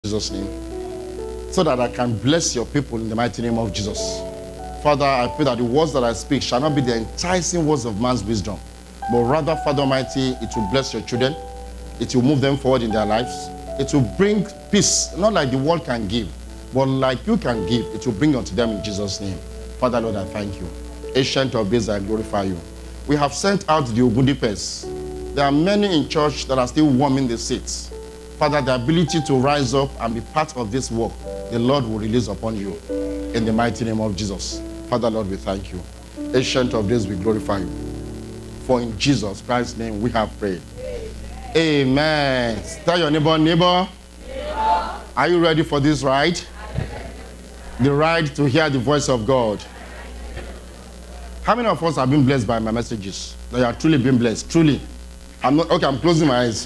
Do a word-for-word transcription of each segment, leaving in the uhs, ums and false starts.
Jesus' name, so that I can bless your people in the mighty name of Jesus. Father, I pray that the words that I speak shall not be the enticing words of man's wisdom, but rather, Father Almighty, it will bless your children. It will move them forward in their lives. It will bring peace, not like the world can give, but like you can give. It will bring unto them in Jesus' name. Father, Lord, I thank you. Ancient of days, I glorify you. We have sent out the Ogundipes. There are many in church that are still warming the seats. Father, the ability to rise up and be part of this work, the Lord will release upon you in the mighty name of Jesus. Father, Lord, we thank you. Ancient of days, we glorify you. For in Jesus Christ's name we have prayed. Amen. Amen. Tell your neighbor, neighbor, neighbor, are you ready for this ride? The ride to hear the voice of God. How many of us have been blessed by my messages? That you have truly been blessed? Truly. I'm not, okay, I'm closing my eyes.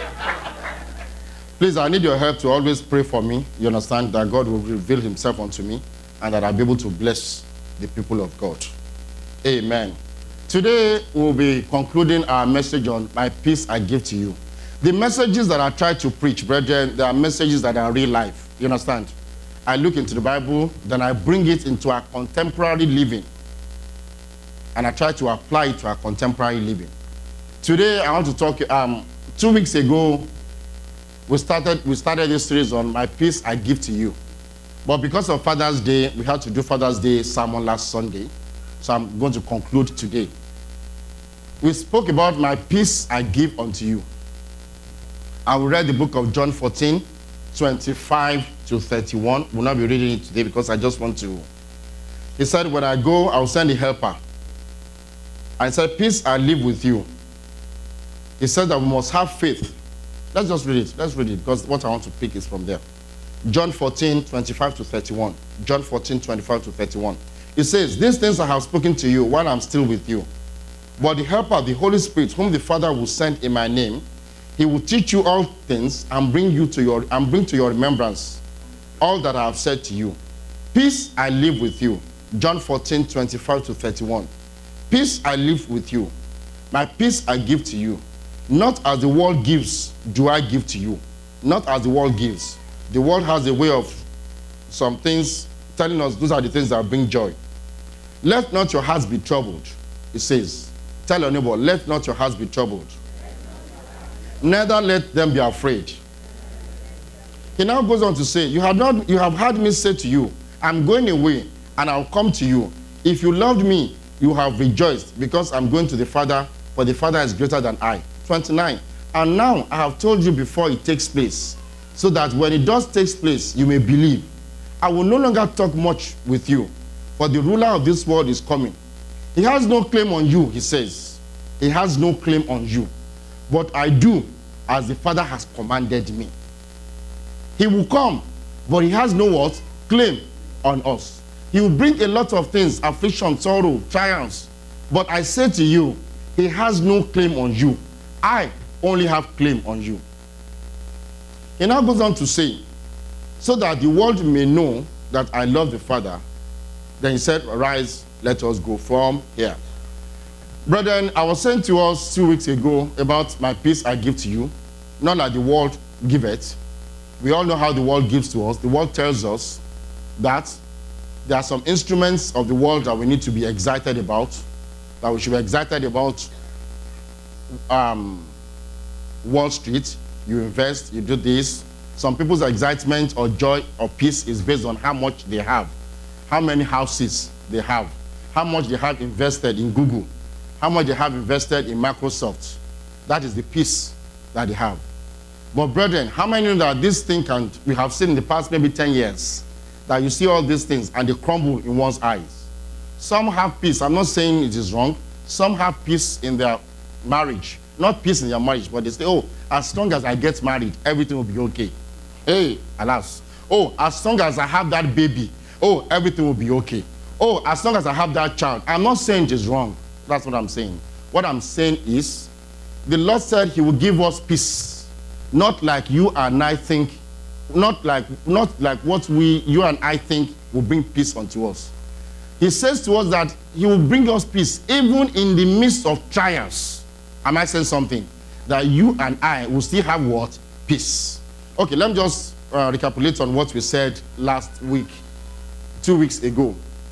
Please, I need your help to always pray for me. You understand that God will reveal himself unto me and that I'll be able to bless the people of God. Amen. Today, we'll be concluding our message on my peace I give to you. The messages that I try to preach, brethren, they are messages that are real life. You understand? I look into the Bible, then I bring it into our contemporary living. And I try to apply it to our contemporary living. Today, I want to talk, um, two weeks ago, We started, we started this series on my peace I give to you. But because of Father's Day, we had to do Father's Day sermon last Sunday. So I'm going to conclude today. We spoke about my peace I give unto you. And we read the book of John fourteen, twenty-five to thirty-one. We'll not be reading it today because I just want to. He said, when I go, I'll send a helper. I said, peace I live with you. He said that we must have faith. Let's just read it. Let's read it because what I want to pick is from there. John fourteen, twenty-five to thirty-one. John fourteen, twenty-five to thirty-one. It says, these things I have spoken to you while I'm still with you. But the helper, the Holy Spirit, whom the Father will send in my name, he will teach you all things and bring you to your and bring to your remembrance all that I have said to you. Peace I live with you. John fourteen, twenty-five to thirty-one. Peace I live with you. My peace I give to you. Not as the world gives, do I give to you. Not as the world gives. The world has a way of some things telling us those are the things that bring joy. Let not your hearts be troubled, it says. Tell your neighbor, let not your hearts be troubled. Neither let them be afraid. He now goes on to say, you have not, you have heard me say to you, I'm going away and I'll come to you. If you loved me, you have rejoiced because I'm going to the Father, for the Father is greater than I. twenty-nine. And now I have told you before it takes place, so that when it does take place, you may believe. I will no longer talk much with you, for the ruler of this world is coming. He has no claim on you, he says. He has no claim on you. But I do as the Father has commanded me. He will come, but he has no what? Claim on us. He will bring a lot of things, affliction, sorrow, triumphs. But I say to you, he has no claim on you. I only have claim on you. He now goes on to say, so that the world may know that I love the Father. Then he said, arise, let us go from here. Brethren, I was saying to us two weeks ago about my peace I give to you, not like the world giveth. We all know how the world gives to us. The world tells us that there are some instruments of the world that we need to be excited about, that we should be excited about. Um, Wall Street, you invest, you do this. Some people's excitement or joy or peace is based on how much they have, how many houses they have, how much they have invested in Google, how much they have invested in Microsoft. That is the peace that they have. But brethren, how many know that this thing can, we have seen in the past maybe ten years, that you see all these things and they crumble in one's eyes. Some have peace. I'm not saying it is wrong. Some have peace in their marriage, not peace in your marriage, but they say, oh, as long as I get married, everything will be okay. Hey, alas. Oh, as long as I have that baby, oh, everything will be okay. Oh, as long as I have that child. I'm not saying it is wrong. That's what I'm saying. What I'm saying is, the Lord said he will give us peace, not like you and I think, not like, not like what we, you and I think will bring peace unto us. He says to us that he will bring us peace even in the midst of trials. Am I saying something? That you and I will still have what? Peace. Okay, let me just uh, recapitulate on what we said last week, two weeks ago.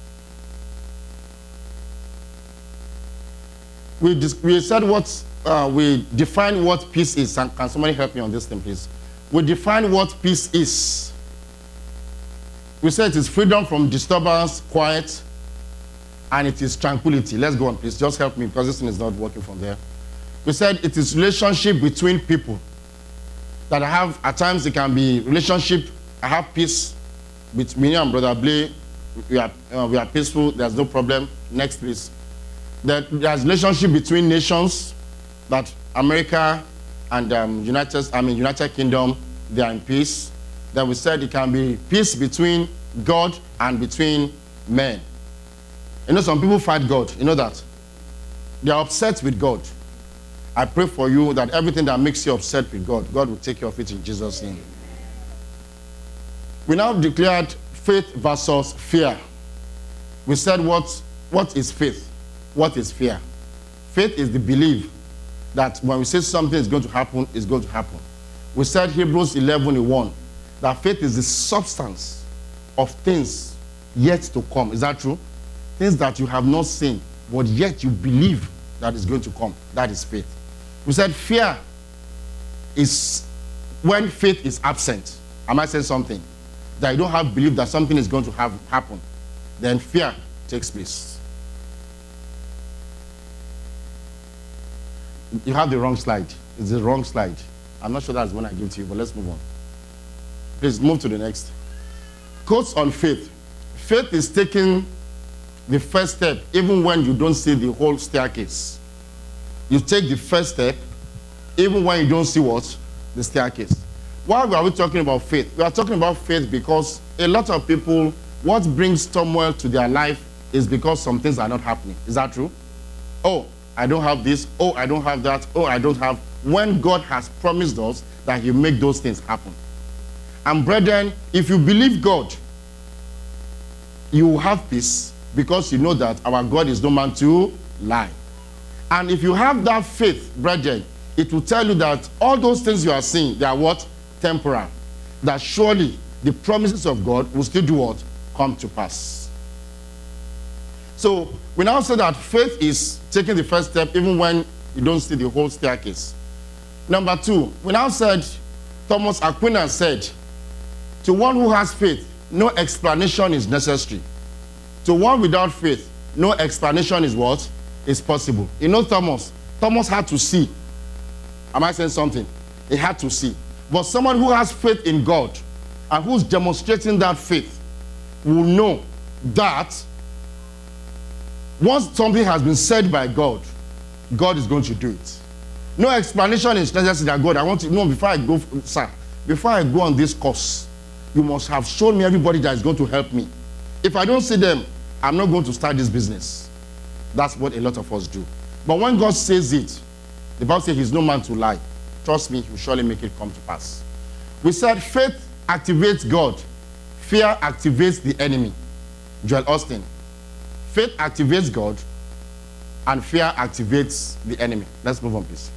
We, we said what, uh, we defined what peace is. And can somebody help me on this thing, please? We defined what peace is. We said it is freedom from disturbance, quiet, and it is tranquility. Let's go on, please. Just help me because this thing is not working from there. We said it is relationship between people. That I have, at times it can be relationship. I have peace with me and Brother Blay. We are, uh, we are peaceful. There's no problem. Next, please. That there's relationship between nations. That America and um, United, I mean United Kingdom, they are in peace. Then we said it can be peace between God and between men. You know, some people fight God. You know that? They are upset with God. I pray for you that everything that makes you upset with God, God will take care of it in Jesus' name. We now declared faith versus fear. We said what, what is faith? What is fear? Faith is the belief that when we say something is going to happen, it's going to happen. We said Hebrews eleven one, that faith is the substance of things yet to come. Is that true? Things that you have not seen, but yet you believe that is going to come. That is faith. We said fear is when faith is absent. Am I saying something? That you don't have belief that something is going to have happen. Then fear takes place. You have the wrong slide. It's the wrong slide. I'm not sure that's the one I give to you, but let's move on. Please move to the next. Quotes on faith. Faith is taking the first step even when you don't see the whole staircase. You take the first step even when you don't see what? The staircase. Why are we talking about faith? We are talking about faith because a lot of people, what brings turmoil to their life is because some things are not happening. Is that true? Oh, I don't have this. Oh, I don't have that. Oh, I don't have. When God has promised us that He'll make those things happen. And brethren, if you believe God, you will have peace because you know that our God is no man to lie. And if you have that faith, brethren, it will tell you that all those things you are seeing, they are what? Temporal. That surely the promises of God will still do what? Come to pass. So we now say that faith is taking the first step even when you don't see the whole staircase. Number two, we now said, Thomas Aquinas said, to one who has faith, no explanation is necessary. To one without faith, no explanation is what? Is possible. You know Thomas, Thomas had to see. Am I saying something? He had to see. But someone who has faith in God and who's demonstrating that faith will know that once something has been said by God, God is going to do it. No explanation is necessary that God, I want to know before I go, sir, before I go on this course, you must have shown me everybody that is going to help me. If I don't see them, I'm not going to start this business. That's what a lot of us do. But when God says it, the Bible says He's no man to lie. Trust me, He will surely make it come to pass. We said faith activates God. Fear activates the enemy. Joel Austin. Faith activates God, and fear activates the enemy. Let's move on, please.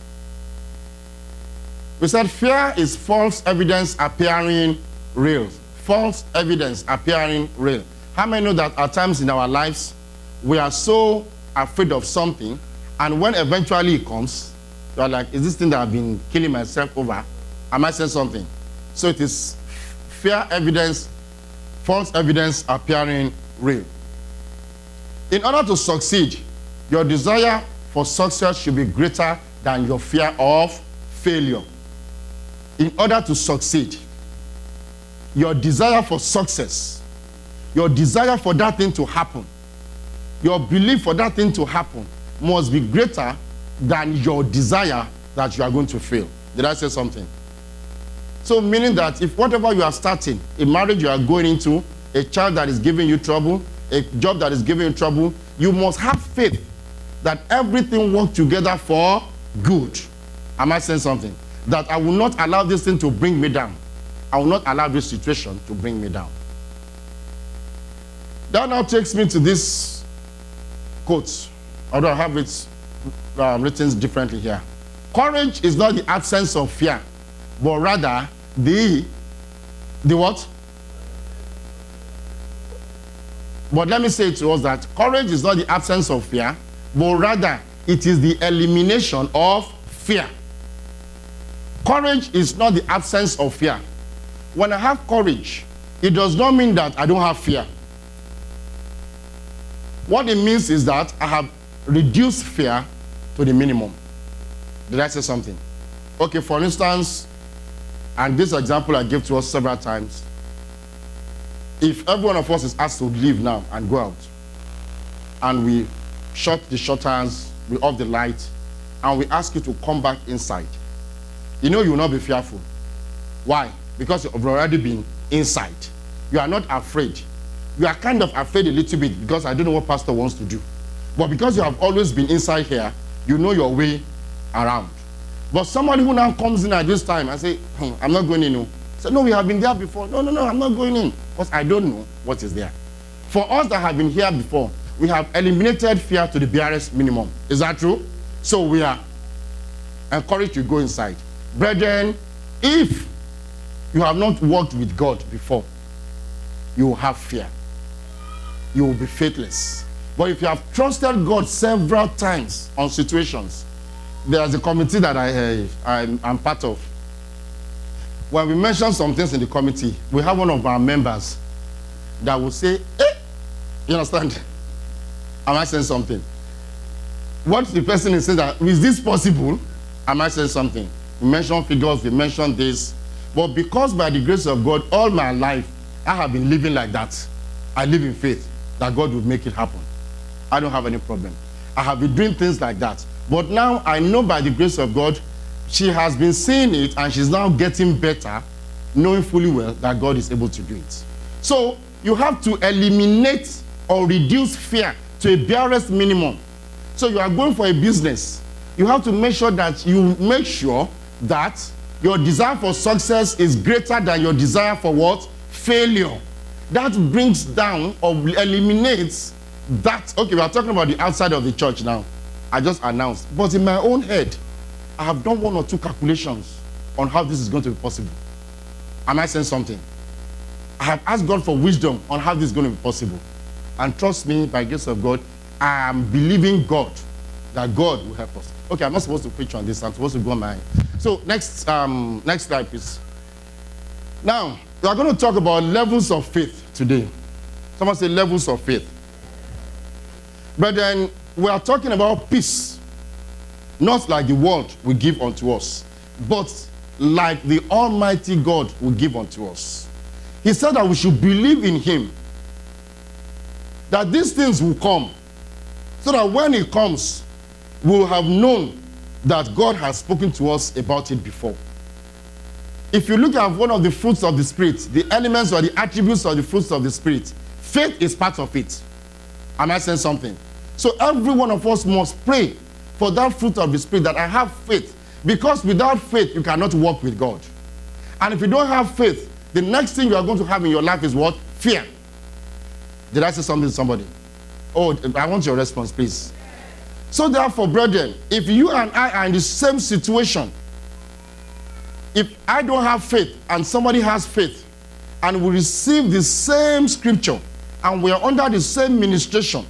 We said fear is false evidence appearing real. False evidence appearing real. How many know that at times in our lives, we are so afraid of something, and when eventually it comes, you are like, is this thing that I've been killing myself over? Am I saying something? So it is fear evidence, false evidence appearing real. In order to succeed, your desire for success should be greater than your fear of failure. In order to succeed, your desire for success, your desire for that thing to happen, your belief for that thing to happen must be greater than your desire that you are going to fail. Did I say something? So meaning that if whatever you are starting, a marriage you are going into, a child that is giving you trouble, a job that is giving you trouble, you must have faith that everything works together for good. Am I saying something? That I will not allow this thing to bring me down. I will not allow this situation to bring me down. That now takes me to this quote, although I have it uh, written differently here. Courage is not the absence of fear, but rather the The what? But let me say to us that courage is not the absence of fear, but rather it is the elimination of fear. Courage is not the absence of fear. When I have courage, it does not mean that I don't have fear. What it means is that I have reduced fear to the minimum. Did I say something? Okay, for instance, and this example I gave to us several times, if every one of us is asked to leave now and go out, and we shut the shutters, we off the light, and we ask you to come back inside, you know you will not be fearful. Why? Because you've already been inside. You are not afraid. You are kind of afraid a little bit because I don't know what pastor wants to do. But because you have always been inside here, you know your way around. But somebody who now comes in at this time and say, hmm, I'm not going in. No. Say, no, we have been there before. No, no, no, I'm not going in. Because I don't know what is there. For us that have been here before, we have eliminated fear to the barest minimum. Is that true? So we are encouraged to go inside. Brethren, if you have not walked with God before, you will have fear. You will be faithless. But if you have trusted God several times on situations, there's a committee that I, uh, I'm, I'm part of. When we mention some things in the committee, we have one of our members that will say, eh, you understand? Am I saying something? What the person is saying that, is this possible? Am I saying something? We mention figures, we mention this. But because by the grace of God, all my life, I have been living like that. I live in faith that God will make it happen. I don't have any problem. I have been doing things like that. But now I know by the grace of God, she has been seeing it and she's now getting better, knowing fully well that God is able to do it. So you have to eliminate or reduce fear to a barest minimum. So you are going for a business. You have to make sure that you make sure that your desire for success is greater than your desire for what? Failure. That brings down or eliminates that. Okay, we are talking about the outside of the church now. I just announced. But in my own head, I have done one or two calculations on how this is going to be possible. Am I saying something? I have asked God for wisdom on how this is going to be possible. And trust me, by the grace of God, I am believing God that God will help us. Okay, I'm not supposed to preach on this. I'm supposed to go on my... So next, um, next slide, please. Now, we are going to talk about levels of faith today. Someone say levels of faith. But then we are talking about peace. Not like the world will give unto us, but like the Almighty God will give unto us. He said that we should believe in him, that these things will come, so that when it comes, we'll have known that God has spoken to us about it before. If you look at one of the fruits of the Spirit, the elements or the attributes of the fruits of the Spirit, faith is part of it. Am I saying something? So every one of us must pray for that fruit of the Spirit, that I have faith. Because without faith, you cannot walk with God. And if you don't have faith, the next thing you are going to have in your life is what? Fear. Did I say something to somebody? Oh, I want your response, please. So therefore, brethren, if you and I are in the same situation, if I don't have faith and somebody has faith, and we receive the same scripture, and we are under the same ministration,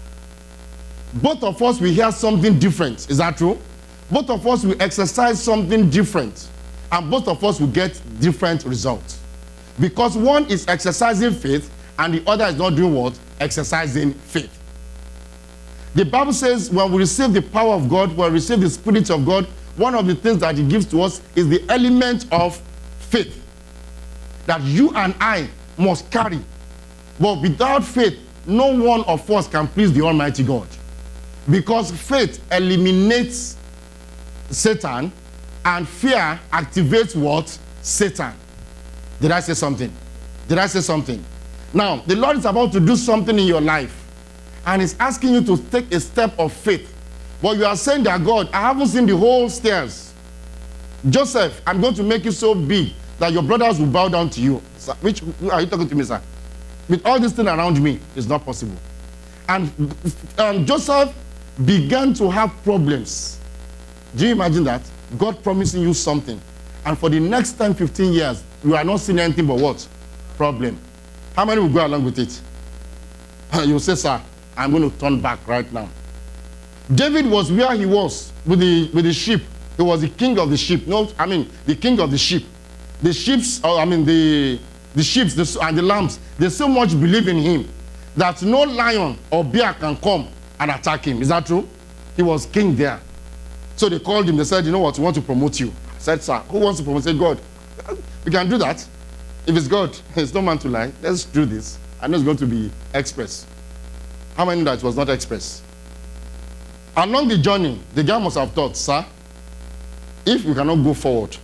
both of us will hear something different. Is that true? Both of us will exercise something different, and both of us will get different results. Because one is exercising faith, and the other is not doing what? Exercising faith. The Bible says when we receive the power of God, when we receive the Spirit of God, one of the things that he gives to us is the element of faith that you and I must carry. But without faith, no one of us can please the Almighty God. Because faith eliminates Satan and fear activates what? Satan. Did I say something? Did I say something? Now, the Lord is about to do something in your life, and he's asking you to take a step of faith. But you are saying that, God, I haven't seen the whole stairs. Joseph, I'm going to make you so big that your brothers will bow down to you. Sir, which are you talking to me, sir? With all this thing around me, it's not possible. And um, Joseph began to have problems. Do you imagine that? God promising you something. And for the next ten, fifteen years, you are not seeing anything but what? Problem. How many will go along with it? You say, sir, I'm going to turn back right now. David was where he was with the, with the sheep. He was the king of the sheep. No, I mean, the king of the sheep. The sheep, I mean, the, the sheep the, and the lambs, they so much believe in him that no lion or bear can come and attack him. Is that true? He was king there. So they called him. They said, you know what, we want to promote you. I said, sir, who wants to promote? I said, God. We can do that. If it's God, it's no man to lie. Let's do this. I know it's going to be express. How many know that it was not express? Along the journey, the guy must have thought, sir, if we cannot go forward,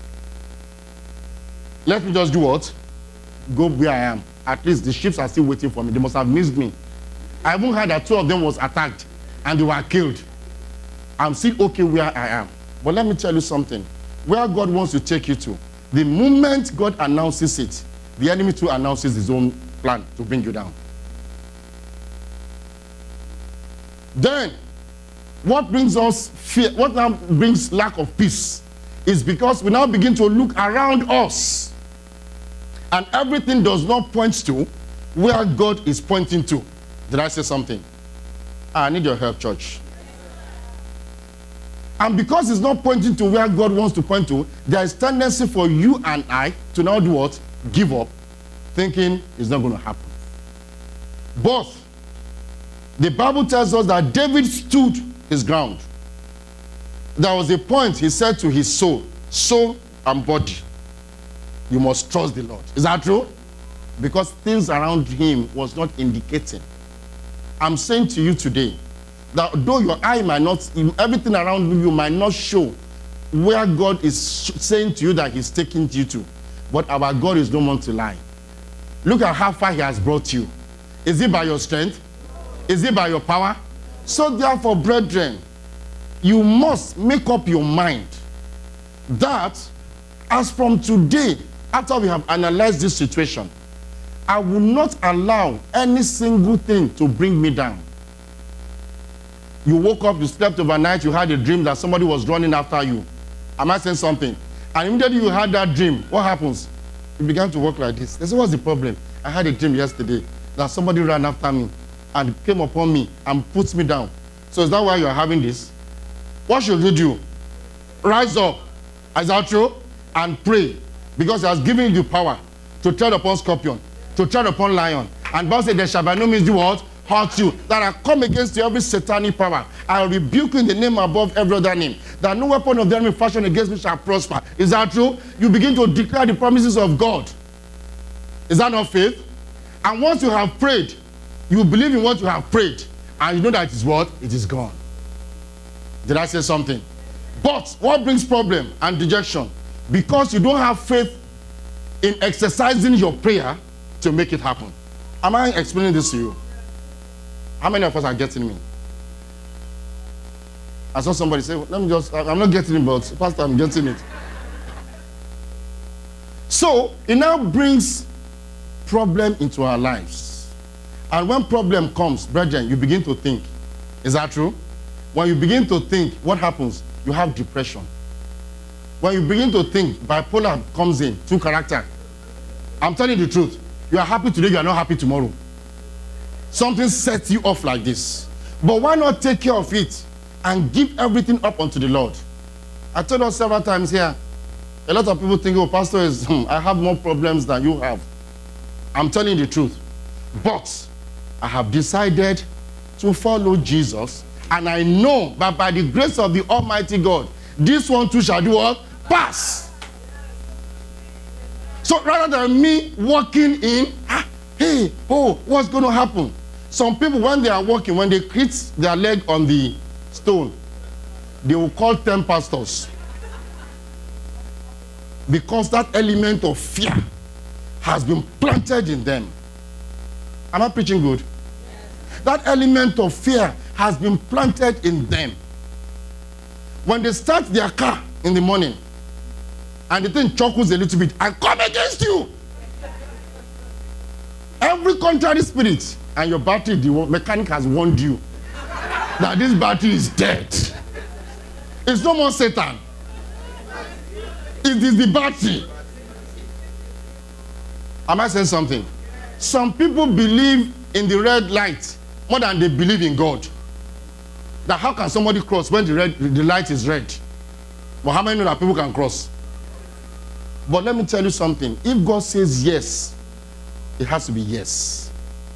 let me just do what? Go where I am. At least the ships are still waiting for me. They must have missed me. I even heard that two of them was attacked and they were killed. I'm still okay where I am. But let me tell you something. Where God wants to take you to, the moment God announces it, the enemy too announces his own plan to bring you down. Then, what brings us fear, what now brings lack of peace, is because we now begin to look around us and everything does not point to where God is pointing to. Did I say something? I need your help, church. And because it's not pointing to where God wants to point to, there is tendency for you and I to now do what? Give up, thinking it's not going to happen. But the Bible tells us that David stood his ground. There was a point he said to his soul, soul and body, you must trust the Lord. Is that true? Because things around him was not indicating. I'm saying to you today, that though your eye might not, everything around you might not show where God is saying to you that he's taking you to, but our God is no one to lie. Look at how far he has brought you. Is it by your strength? Is it by your power? So therefore, brethren, you must make up your mind that as from today, after we have analyzed this situation, I will not allow any single thing to bring me down. You woke up, you slept overnight, you had a dream that somebody was running after you. Am I saying something? And immediately you had that dream, what happens? You began to walk like this. This was the problem. I had a dream yesterday that somebody ran after me and came upon me and put me down. So is that why you are having this? What should you do? Rise up, is that true? And pray. Because he has given you power to tread upon scorpion, to tread upon lion. And God said, there shall by no means do what? Hurt you. That I come against you every satanic power. I will rebuke you in the name above every other name. That no weapon of the enemy fashioned against me shall prosper. Is that true? You begin to declare the promises of God. Is that not faith? And once you have prayed, you believe in what you have prayed. And you know that it is what? It is gone. Did I say something? But what brings problem and dejection? Because you don't have faith in exercising your prayer to make it happen. Am I explaining this to you? How many of us are getting me? I saw somebody say, let me just, I'm not getting it, but Pastor, I'm getting it. So it now brings problem into our lives. And when problem comes, brethren, you begin to think. Is that true? When you begin to think, what happens? You have depression. When you begin to think, bipolar comes in, two character. I'm telling you the truth. You are happy today, you are not happy tomorrow. Something sets you off like this. But why not take care of it and give everything up unto the Lord? I told us several times here, a lot of people think, oh, Pastor, is, hmm, I have more problems than you have. I'm telling you the truth. But I have decided to follow Jesus, and I know that by the grace of the Almighty God, this one too shall do what? Pass. So rather than me walking in, ah, hey, oh, what's going to happen? Some people, when they are walking, when they hit their leg on the stone, they will call ten pastors. Because that element of fear has been planted in them. Am I preaching good? Yes. That element of fear has been planted in them. When they start their car in the morning, and the thing chuckles a little bit, I come against you. Every contrary spirit, and your battery, the mechanic has warned you that this battery is dead. It's no more Satan. It is the battery. Am I saying something? Some people believe in the red light more than they believe in God. That how can somebody cross when the red the light is red? But how many know that people can cross? But let me tell you something. If God says yes, it has to be yes.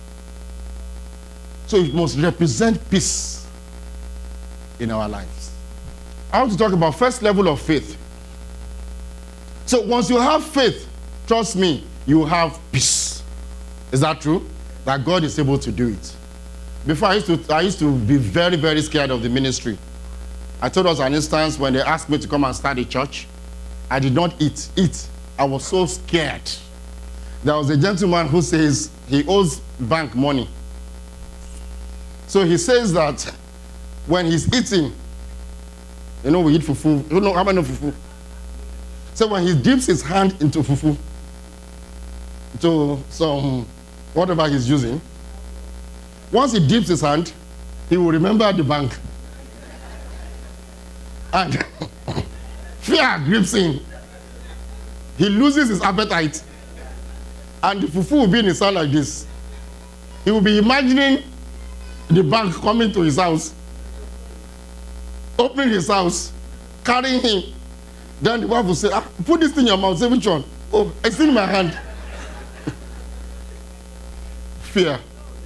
So it must represent peace in our lives. I want to talk about first level of faith. So once you have faith, trust me, you have peace. Is that true? That God is able to do it. Before I used to, I used to be very, very scared of the ministry. I told us an instance when they asked me to come and start a church. I did not eat. Eat. I was so scared. There was a gentleman who says he owes bank money. So he says that when he's eating, you know, we eat fufu. You know how many fufu? So when he dips his hand into fufu, to some whatever he's using, once he dips his hand, he will remember the bank. And fear grips him. He loses his appetite. And the fufu will be in his hand like this. He will be imagining the bank coming to his house, opening his house, carrying him. Then the wife will say, ah, put this thing in your mouth. Say, which one? Oh, it's in my hand. Fear.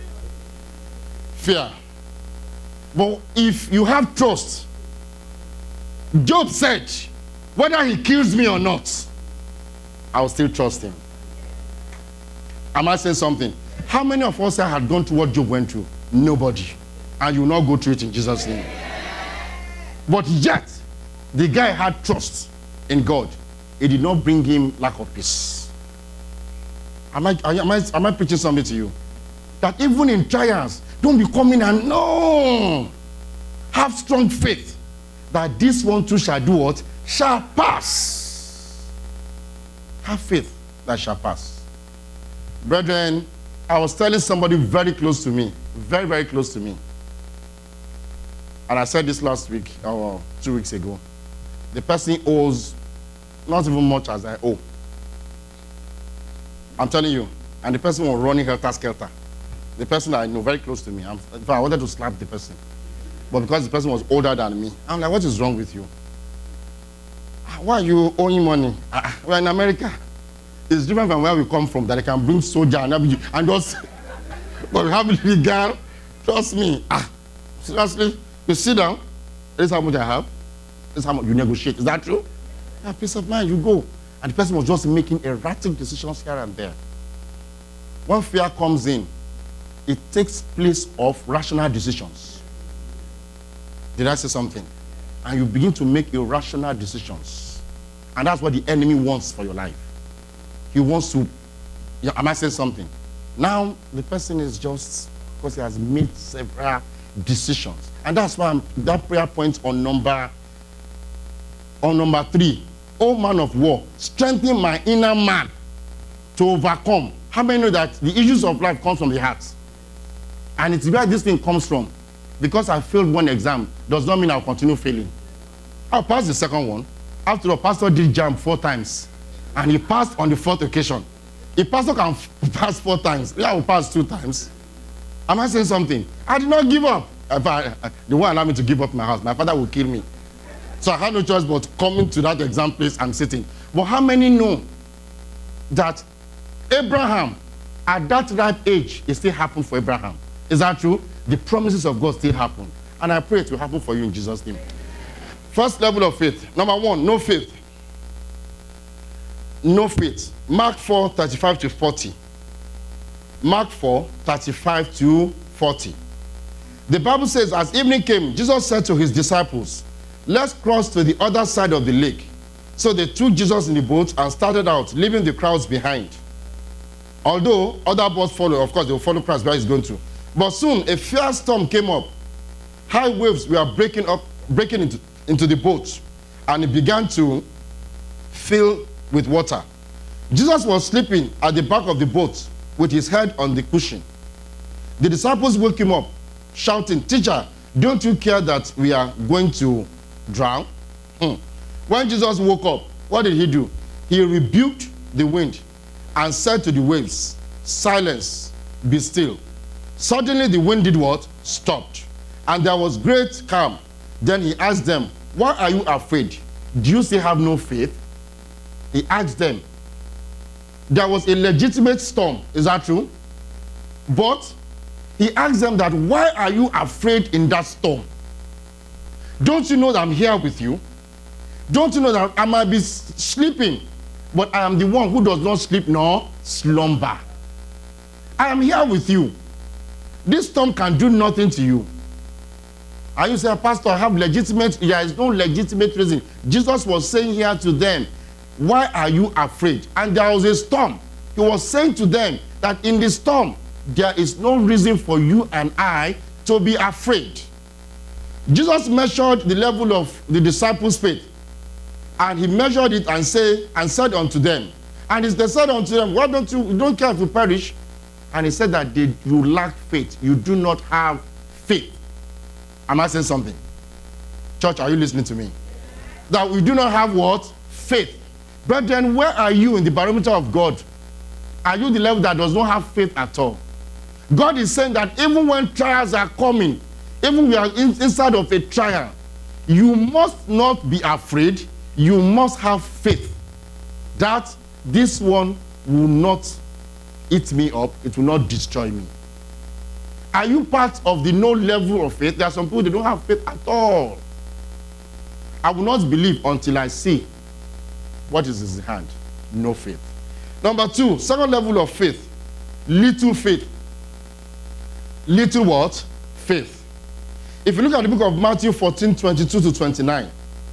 Fear. But if you have trust, Job said, whether he kills me or not, I will still trust him. Am I saying something? How many of us had gone through what Job went through? Nobody. And you will not go through it in Jesus' name. But yet, the guy had trust in God. It did not bring him lack of peace. Am I, am I, am I preaching something to you? That even in trials, don't be coming and no. Have strong faith that this one too shall do what? Shall pass. Have faith that shall pass. Brethren, I was telling somebody very close to me, very, very close to me. And I said this last week, or two weeks ago. The person owes not even much as I owe. I'm telling you. And the person was running helter-skelter. The person I know very close to me. I'm, in fact, I wanted to slap the person. But because the person was older than me, I'm like, what is wrong with you? Why are you owing money? Uh, we're in America. It's different from where we come from, that they can bring soldier and everything. And just, but we have a legal, trust me. Ah, seriously, you sit down, this is how much I have, this is how much you negotiate. Is that true? You have peace of mind, you go. And the person was just making erratic decisions here and there. When fear comes in, it takes place of rational decisions. Did I say something? And you begin to make irrational decisions. And that's what the enemy wants for your life. He wants to, yeah, am I saying something? Now, the person is just, because he has made several decisions. And that's why I'm, that prayer point on number, on number three. Oh man of war, strengthen my inner man to overcome. How many know that the issues of life come from the heart? And it's where this thing comes from. Because I failed one exam does not mean I'll continue failing. I'll pass the second one. After all, pastor did jump four times. And he passed on the fourth occasion. If pastor can pass four times, yeah, I will pass two times. Am I saying something? I did not give up. If I, the one allowed me to give up my house, my father will kill me. So I had no choice but coming to that exam place and sitting. But how many know that Abraham, at that ripe age, it still happened for Abraham? Is that true? The promises of God still happen. And I pray it will happen for you in Jesus' name. First level of faith. Number one, no faith. No faith. Mark four, thirty-five to forty. Mark four, thirty-five to forty. The Bible says, as evening came, Jesus said to his disciples, let's cross to the other side of the lake. So they took Jesus in the boat and started out, leaving the crowds behind. Although other boats followed, of course, they will follow Christ where he's going to. But soon a fierce storm came up. High waves were breaking up, breaking into, into the boat, and it began to fill with water. Jesus was sleeping at the back of the boat with his head on the cushion. The disciples woke him up, shouting, "Teacher, don't you care that we are going to drown?" Hmm. When Jesus woke up, what did he do? He rebuked the wind and said to the waves, silence, be still. Suddenly the wind did what? Stopped. And there was great calm. Then he asked them, why are you afraid? Do you still have no faith? He asked them. There was a legitimate storm. Is that true? But he asked them that, why are you afraid in that storm? Don't you know that I'm here with you? Don't you know that I might be sleeping, but I am the one who does not sleep nor slumber? I am here with you. This storm can do nothing to you. And you say, Pastor, I have legitimate, there is no legitimate reason. Jesus was saying here to them, why are you afraid? And there was a storm. He was saying to them that in the storm, there is no reason for you and I to be afraid. Jesus measured the level of the disciples' faith. And he measured it and, say, and said unto them, and he said unto them, why don't you, you don't care if you perish? And he said that they, you lack faith. You do not have faith. Am I saying something? Church, are you listening to me? That we do not have what? Faith. But then where are you in the barometer of God? Are you the level that does not have faith at all? God is saying that even when trials are coming, even we are in, inside of a trial, you must not be afraid. You must have faith that this one will not eat me up. It will not destroy me. Are you part of the no level of faith? There are some people that don't have faith at all. I will not believe until I see what is in his hand. No faith. Number two, second level of faith, little faith. Little what? Faith. If you look at the book of Matthew fourteen, twenty-two to twenty-nine,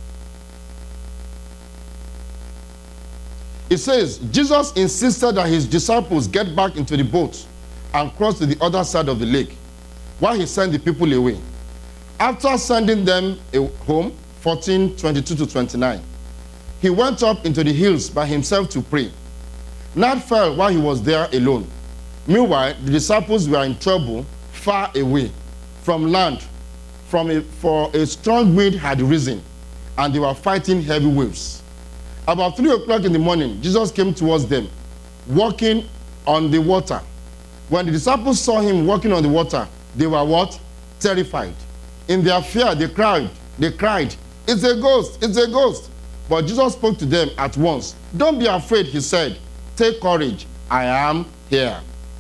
it says, Jesus insisted that his disciples get back into the boat and cross to the other side of the lake while he sent the people away. After sending them home, fourteen, twenty-two to twenty-nine, he went up into the hills by himself to pray. Night fell while he was there alone. Meanwhile, the disciples were in trouble far away from land, from a, for a strong wind had risen, and they were fighting heavy waves. About three o'clock in the morning, Jesus came towards them, walking on the water. When the disciples saw him walking on the water, they were what? Terrified. In their fear, they cried, they cried, it's a ghost, it's a ghost. But Jesus spoke to them at once. Don't be afraid, he said. Take courage, I am here.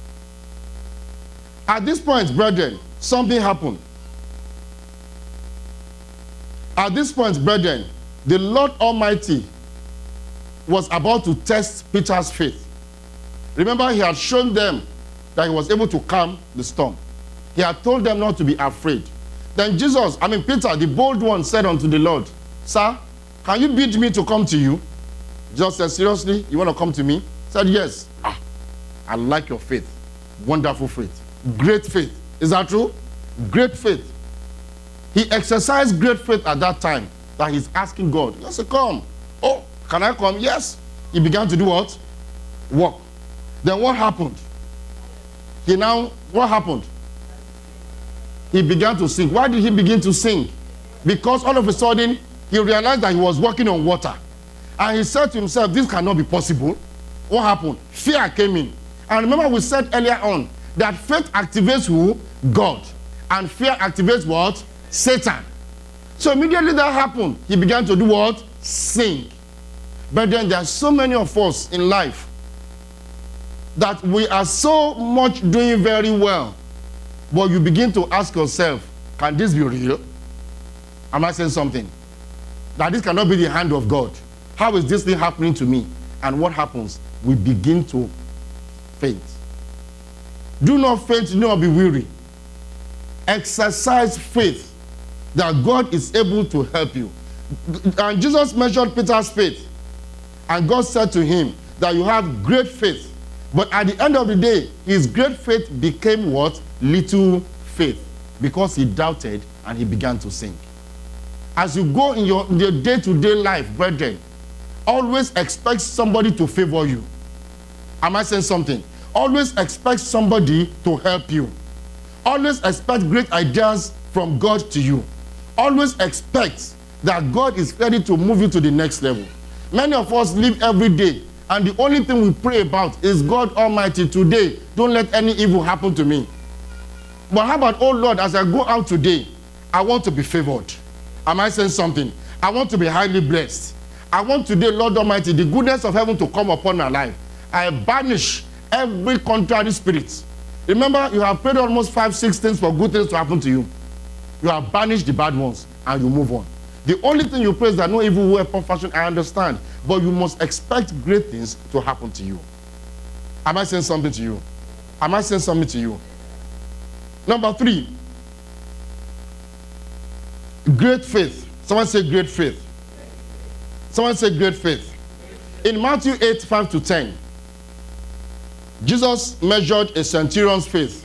At this point, brethren, something happened. At this point, brethren, the Lord Almighty was about to test Peter's faith. Remember, he had shown them that he was able to calm the storm. He had told them not to be afraid. Then Jesus, I mean Peter, the bold one, said unto the Lord, Sir, can you bid me to come to you? Jesus said, seriously, you want to come to me? He said, yes. Ah, I like your faith. Wonderful faith. Great faith. Is that true? Great faith. He exercised great faith at that time that he's asking God. He said, come. Oh, can I come? Yes. He began to do what? Walk. Then what happened? He now, what happened? He began to sing. Why did he begin to sing? Because all of a sudden, he realized that he was walking on water. And he said to himself, this cannot be possible. What happened? Fear came in. And remember we said earlier on that faith activates who? God. And fear activates what? Satan. So immediately that happened, he began to do what? Sing. But then there are so many of us in life that we are so much doing very well. But you begin to ask yourself, can this be real? Am I saying something? That this cannot be the hand of God. How is this thing happening to me? And what happens? We begin to faint. Do not faint, do not be weary. Exercise faith that God is able to help you. And Jesus measured Peter's faith. And God said to him that you have great faith. But at the end of the day, his great faith became what? Little faith. Because he doubted and he began to sink. As you go in your, in your day-to-day life, brethren, always expect somebody to favor you. Am I saying something? Always expect somebody to help you. Always expect great ideas from God to you. Always expect that God is ready to move you to the next level. Many of us live every day And the only thing we pray about is, God Almighty, today, don't let any evil happen to me. But how about, oh Lord, as I go out today, I want to be favored. Am I saying something? I want to be highly blessed. I want today, Lord Almighty, the goodness of heaven to come upon my life. I banish every contrary spirit. Remember, you have prayed almost five, six things for good things to happen to you. You have banished the bad ones and you move on. The only thing you pray is that no evil weapon fashion, I understand. But you must expect great things to happen to you. Am I saying something to you? Am I saying something to you? Number three, great faith. Someone say great faith. Someone say great faith. In Matthew eight, five to ten, Jesus measured a centurion's faith.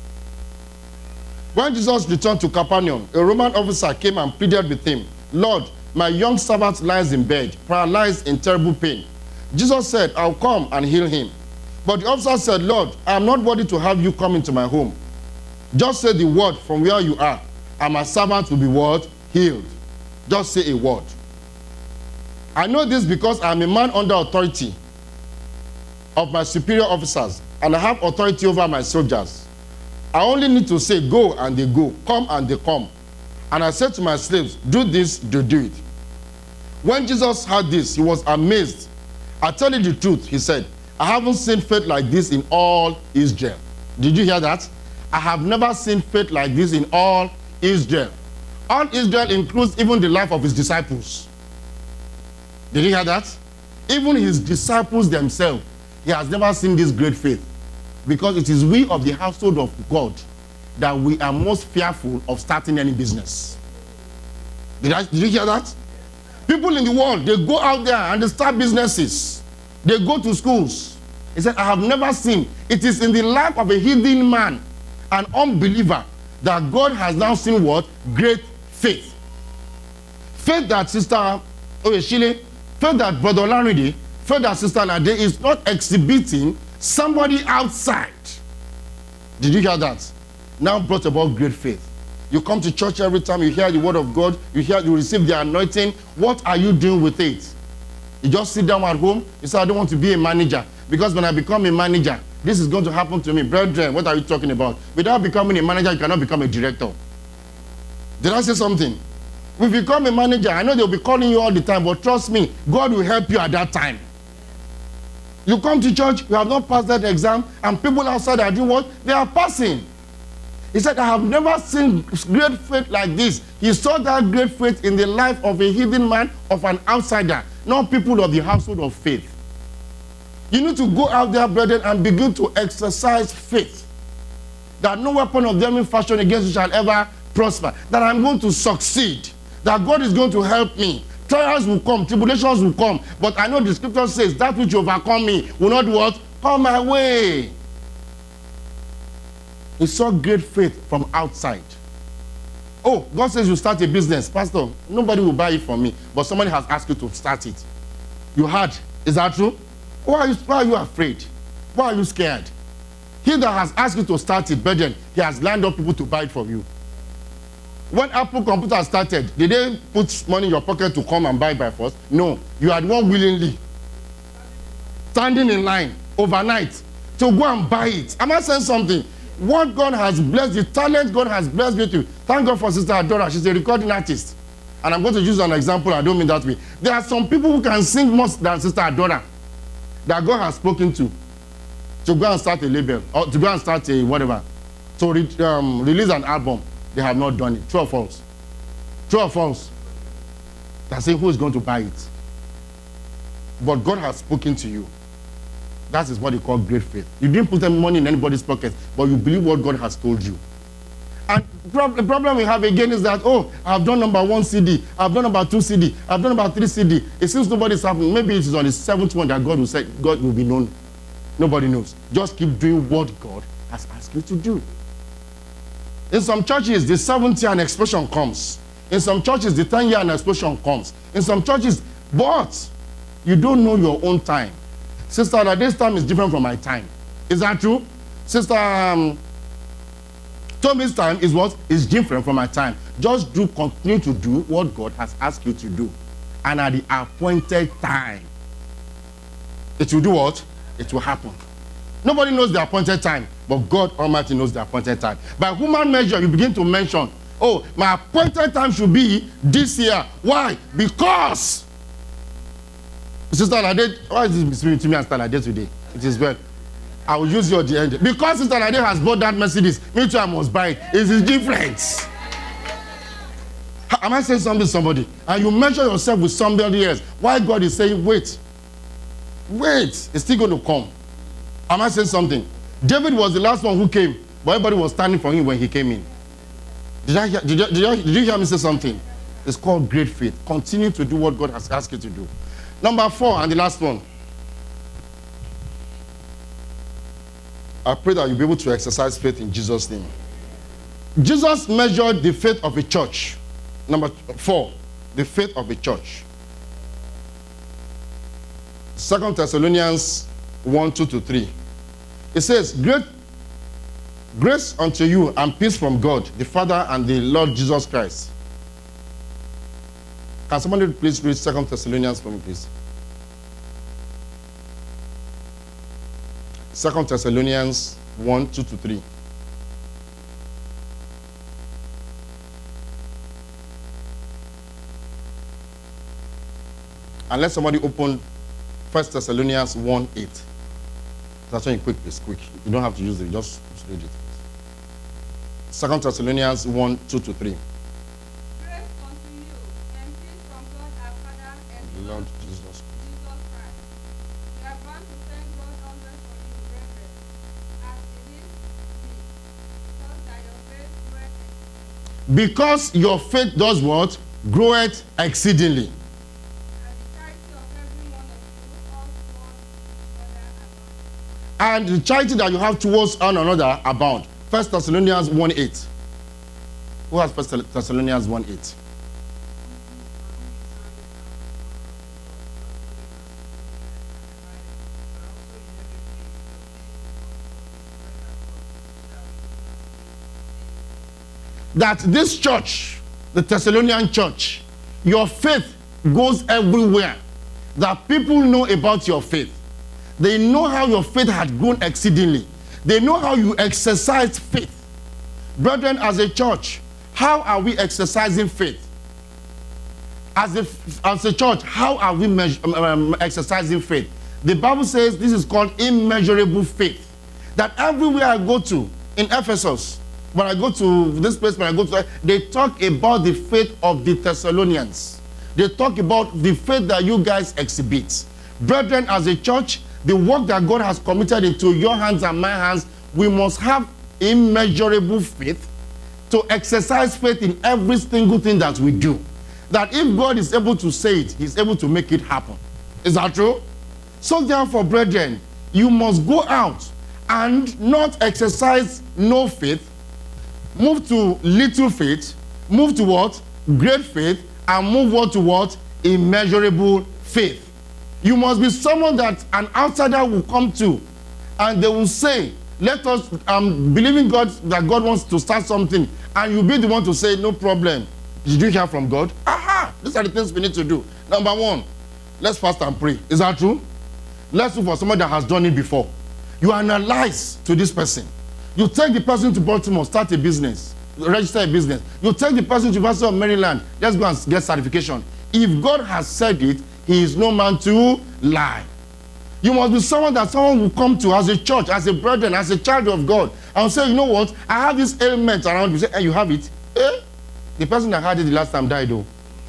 When Jesus returned to Capernaum, a Roman officer came and pleaded with him, Lord, my young servant lies in bed, paralyzed in terrible pain. Jesus said, I'll come and heal him. But the officer said, Lord, I am not worthy to have you come into my home. Just say the word from where you are, and my servant will be what? Healed. Just say a word. I know this because I am a man under authority of my superior officers, and I have authority over my soldiers. I only need to say, go, and they go, come, and they come. And I said to my slaves, do this, they do it. When Jesus heard this, he was amazed. I tell you the truth, he said, I haven't seen faith like this in all Israel. Did you hear that? I have never seen faith like this in all Israel. All Israel includes even the life of his disciples. Did you hear that? Even his disciples themselves, he has never seen this great faith. Because it is we of the household of God that we are most fearful of starting any business. Did, I, did you hear that? People in the world, they go out there and they start businesses. They go to schools. He said, I have never seen. It is in the life of a heathen man, an unbeliever, that God has now seen what? Great faith. Faith that Sister Oyeshile, faith that Brother Larry, faith that Sister Nade is not exhibiting somebody outside. Did you hear that? Now brought about great faith. You come to church every time, you hear the word of God, you hear, you receive the anointing. What are you doing with it? You just sit down at home, you say, I don't want to be a manager, because when I become a manager, this is going to happen to me. Brethren, what are you talking about? Without becoming a manager, you cannot become a director. Did I say something? If you become a manager, I know they'll be calling you all the time, but trust me, God will help you at that time. You come to church, you have not passed that exam, and people outside are doing what? They are passing. He said, I have never seen great faith like this. He saw that great faith in the life of a heathen man, of an outsider, not people of the household of faith. You need to go out there, brethren, and begin to exercise faith. That no weapon of them in fashion against you shall ever prosper. That I'm going to succeed. That God is going to help me. Trials will come, tribulations will come. But I know the scripture says, that which overcome me will not what? Come my way. He saw great faith from outside. Oh, God says you start a business. Pastor, nobody will buy it from me. But somebody has asked you to start it. You heard. Is that true? Why are you, why are you afraid? Why are you scared? He that has asked you to start it, brethren, he has lined up people to buy it from you. When Apple Computer started, did they put money in your pocket to come and buy by force? No. You had one willingly. Standing in line overnight to go and buy it. Am I saying something? What God has blessed, the talent God has blessed with you. Thank God for Sister Adora. She's a recording artist. And I'm going to use an example. I don't mean that way. There are some people who can sing more than Sister Adora that God has spoken to. To go and start a label. Or to go and start a whatever. To re um, release an album. They have not done it. True or false? True or false? They're saying, who is going to buy it? But God has spoken to you. That is what they call great faith. You didn't put any money in anybody's pocket, but you believe what God has told you. And the problem we have again is that, oh, I've done number one C D, I've done number two C D, I've done number three C D. It seems nobody's happening. Maybe it is on the seventh one that God will say, God will be known. Nobody knows. Just keep doing what God has asked you to do. In some churches, the seventh year an explosion comes. In some churches, the tenth year an explosion comes. In some churches, but you don't know your own time. Sister, that this time is different from my time. Is that true? Sister, um, Tommy's time is what? Is different from my time. Just do, continue to do what God has asked you to do. And at the appointed time. it will do what? It will happen. Nobody knows the appointed time, but God Almighty knows the appointed time. By human measure, you begin to mention, oh, my appointed time should be this year. Why? Because, Sister Lade, why is this between me and Sister Lade today? It is well. I will use you at the end. Because Sister Lade has bought that Mercedes, me too, I must buy it. It is different. Am I saying something to somebody? And you measure yourself with somebody else. Why God is saying, wait. Wait. It's still going to come. Am I saying something? David was the last one who came, but everybody was standing for him when he came in. Did, I hear, did, you, did, you, did you hear me say something? It's called great faith. Continue to do what God has asked you to do. Number four, and the last one. I pray that you'll be able to exercise faith in Jesus' name. Jesus measured the faith of a church. Number four, the faith of a church. Second Thessalonians one, two to three. It says, Great grace unto you and peace from God, the Father and the Lord Jesus Christ. Can somebody please read Second Thessalonians for me, please? Second Thessalonians one, two to three. And let somebody open First Thessalonians one, eight. That's when you quick, it's quick. You don't have to use it, just read it. Second Thessalonians one, two to three. Grace unto you, and peace from God our Father and Lord Jesus. Jesus Christ. We are bound to thank God always for you, brethren, as it is me, because that your faith groweth Because your faith does what? Groweth exceedingly. and the charity of every one of you towards one another abound. And the charity that you have towards one another abound. First Thessalonians one, eight. Who has First Thessalonians one, eight? That this church, the Thessalonian church, your faith goes everywhere. That people know about your faith. They know how your faith had grown exceedingly. They know how you exercise faith. Brethren, as a church, how are we exercising faith? As a, as a church, how are we measure, um, exercising faith? The Bible says this is called immeasurable faith. That everywhere I go to, in Ephesus, when I go to this place, when I go to, they talk about the faith of the Thessalonians. They talk about the faith that you guys exhibit. Brethren, as a church, the work that God has committed into your hands and my hands, we must have immeasurable faith to exercise faith in every single thing that we do. That if God is able to say it, he's able to make it happen. Is that true? So therefore, brethren, you must go out and not exercise no faith, move to little faith, move to what? Great faith, and move what to what? Immeasurable faith. You must be someone that an outsider will come to, and they will say, let us um, believe in God, that God wants to start something, and you'll be the one to say, no problem. Did you hear from God? Aha! These are the things we need to do. Number one, let's fast and pray. Is that true? Let's look for someone that has done it before. You analyze to this person. You take the person to Baltimore, start a business, register a business. You take the person to University of Maryland, let's go and get certification. If God has said it, he is no man to lie. You must be someone that someone will come to as a church, as a brethren, as a child of God, and say, you know what, I have this ailment around you. Say, hey, you have it? Eh? The person that had it the last time died, though.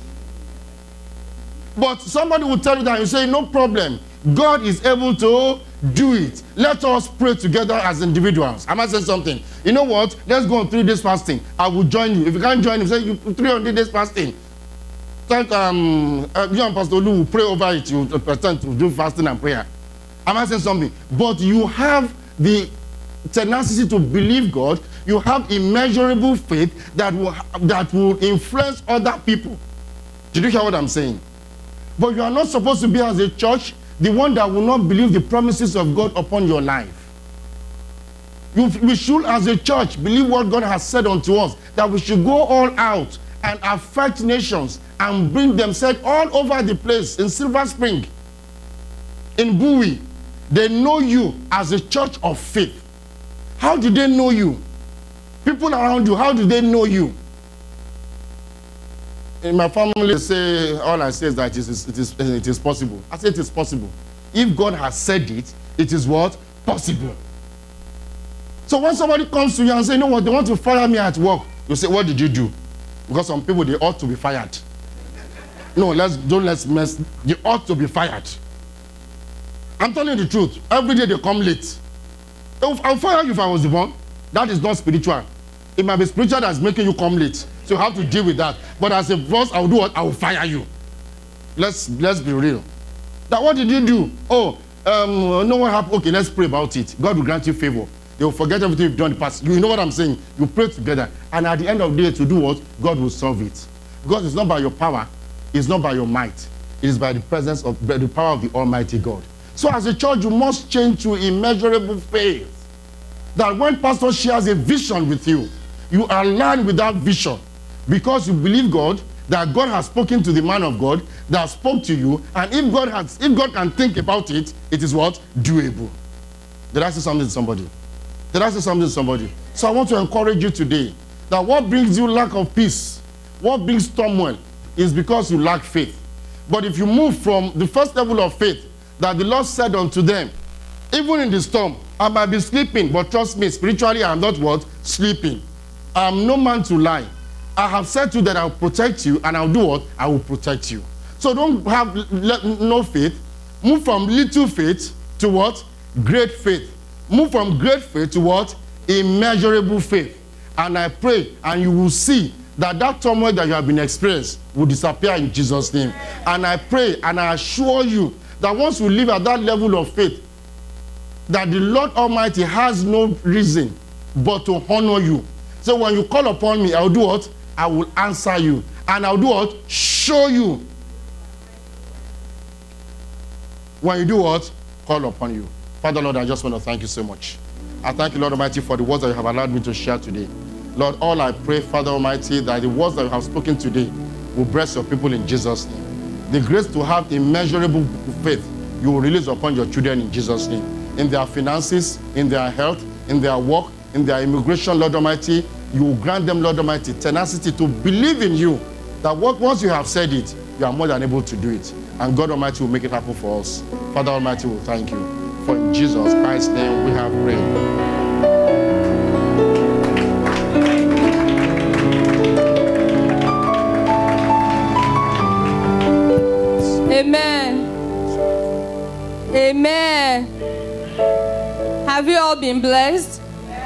But somebody will tell you that, you say, no problem. God is able to do it. Let us pray together as individuals. Am I saying something? You know what? Let's go on three days fasting. I will join you. If you can't join him, say you three hundred days fasting. Thank um uh, you and Pastor Lou will pray over it. You pretend to do fasting and prayer. Am I saying something? But you have the tenacity to believe God. You have immeasurable faith that will that will influence other people. Did you hear what I'm saying? But you are not supposed to be, as a church, the one that will not believe the promises of God upon your life. You, we should, as a church, believe what God has said unto us, that we should go all out and affect nations and bring themselves all over the place in Silver Spring. in Bowie, they know you as a church of faith. How do they know you? People around you, how do they know you? In my family, they say, all I say is that it is, it is, it is possible. I say it is possible. If God has said it, it is what? Possible. So when somebody comes to you and say, you know what, they want to fire me at work, you say, what did you do? Because some people, they ought to be fired. No, let's, don't let's mess. They ought to be fired. I'm telling you the truth. Every day they come late. I'll fire you if I was the one. That is not spiritual. It might be spiritual that's making you come late. So you have to deal with that. But as a boss, I will do what? I will fire you. Let's, let's be real. That what did you do? Oh, um, no what happened. Okay, let's pray about it. God will grant you favor. They will forget everything you've done in the past. You know what I'm saying? You pray together. And at the end of the day, to do what? God will solve it. Because it's not by your power. It's not by your might. It is by the presence of by the power of the Almighty God. So as a church, you must change to immeasurable faith. That when pastor shares a vision with you, you align with that vision. Because you believe God, that God has spoken to the man of God, that spoke to you, and if God has, if God can think about it, it is what? Doable. Did I say something to somebody? Did I say something to somebody? So I want to encourage you today that what brings you lack of peace, what brings turmoil, is because you lack faith. But if you move from the first level of faith that the Lord said unto them, even in the storm, I might be sleeping, but trust me, spiritually I am not what? Sleeping. I am no man to lie. I have said to you that I will protect you, and I will do what? I will protect you. So don't have no faith. Move from little faith to what? Great faith. Move from great faith to what? Immeasurable faith. And I pray, and you will see that that turmoil that you have been experiencing will disappear in Jesus' name. And I pray, and I assure you, that once you live at that level of faith, that the Lord Almighty has no reason but to honor you. So when you call upon me, I will do what? I will answer you. And I will do what? Show you. When you do what? Call upon you. Father, Lord, I just want to thank you so much. I thank you, Lord Almighty, for the words that you have allowed me to share today. Lord, all I pray, Father Almighty, that the words that you have spoken today will bless your people in Jesus' name. The grace to have immeasurable faith, you will release upon your children in Jesus' name. In their finances, in their health, in their work, in their immigration, Lord Almighty, you will grant them, Lord Almighty, tenacity to believe in you, that what, once you have said it, you are more than able to do it. And God Almighty will make it happen for us. Father Almighty will thank you. For in Jesus Christ's name we have prayed. Amen. Amen. Have you all been blessed?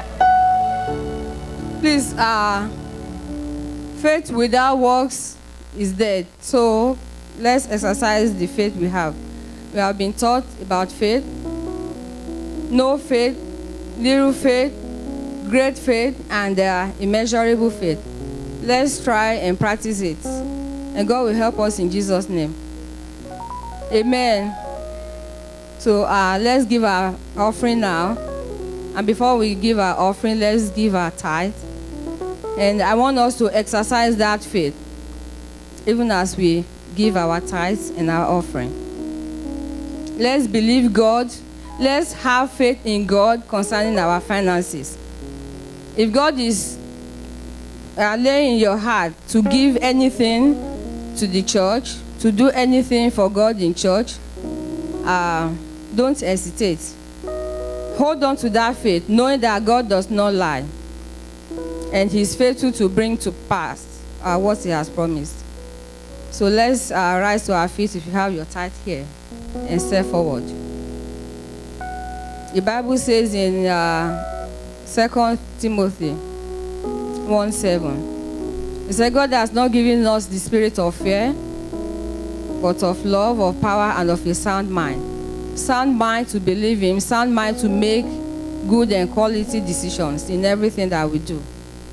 Please, uh, faith without works is dead. So let's exercise the faith we have. We have been taught about faith. No faith, little faith, great faith, and uh, immeasurable faith. Let's try and practice it. And God will help us in Jesus' name. Amen. So uh, let's give our offering now. And before we give our offering, let's give our tithe. And I want us to exercise that faith, even as we give our tithes and our offering. Let's believe God. Let's have faith in God concerning our finances. If God is uh, laying in your heart to give anything to the church, to do anything for God in church, uh, don't hesitate. Hold on to that faith, knowing that God does not lie. And He's faithful to bring to pass uh, what He has promised. So let's uh, rise to our feet if you have your tithe here and step forward. The Bible says in uh, Second Timothy one seven, it says, God has not given us the spirit of fear, but of love, of power, and of a sound mind. Sound mind to believe Him, sound mind to make good and quality decisions in everything that we do.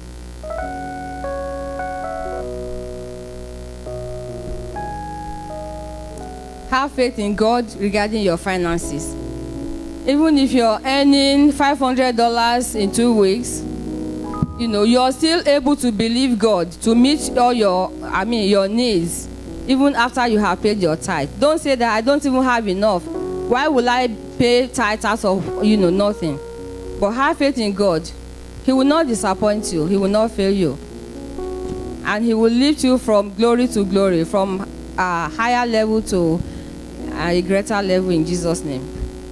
Have faith in God regarding your finances. Even if you're earning five hundred dollars in two weeks, you know, you're still able to believe God to meet all your, I mean, your needs, even after you have paid your tithe. Don't say that I don't even have enough. Why will I pay tithes out of, you know, nothing? But have faith in God. He will not disappoint you. He will not fail you. And he will lift you from glory to glory, from a higher level to a greater level in Jesus' name.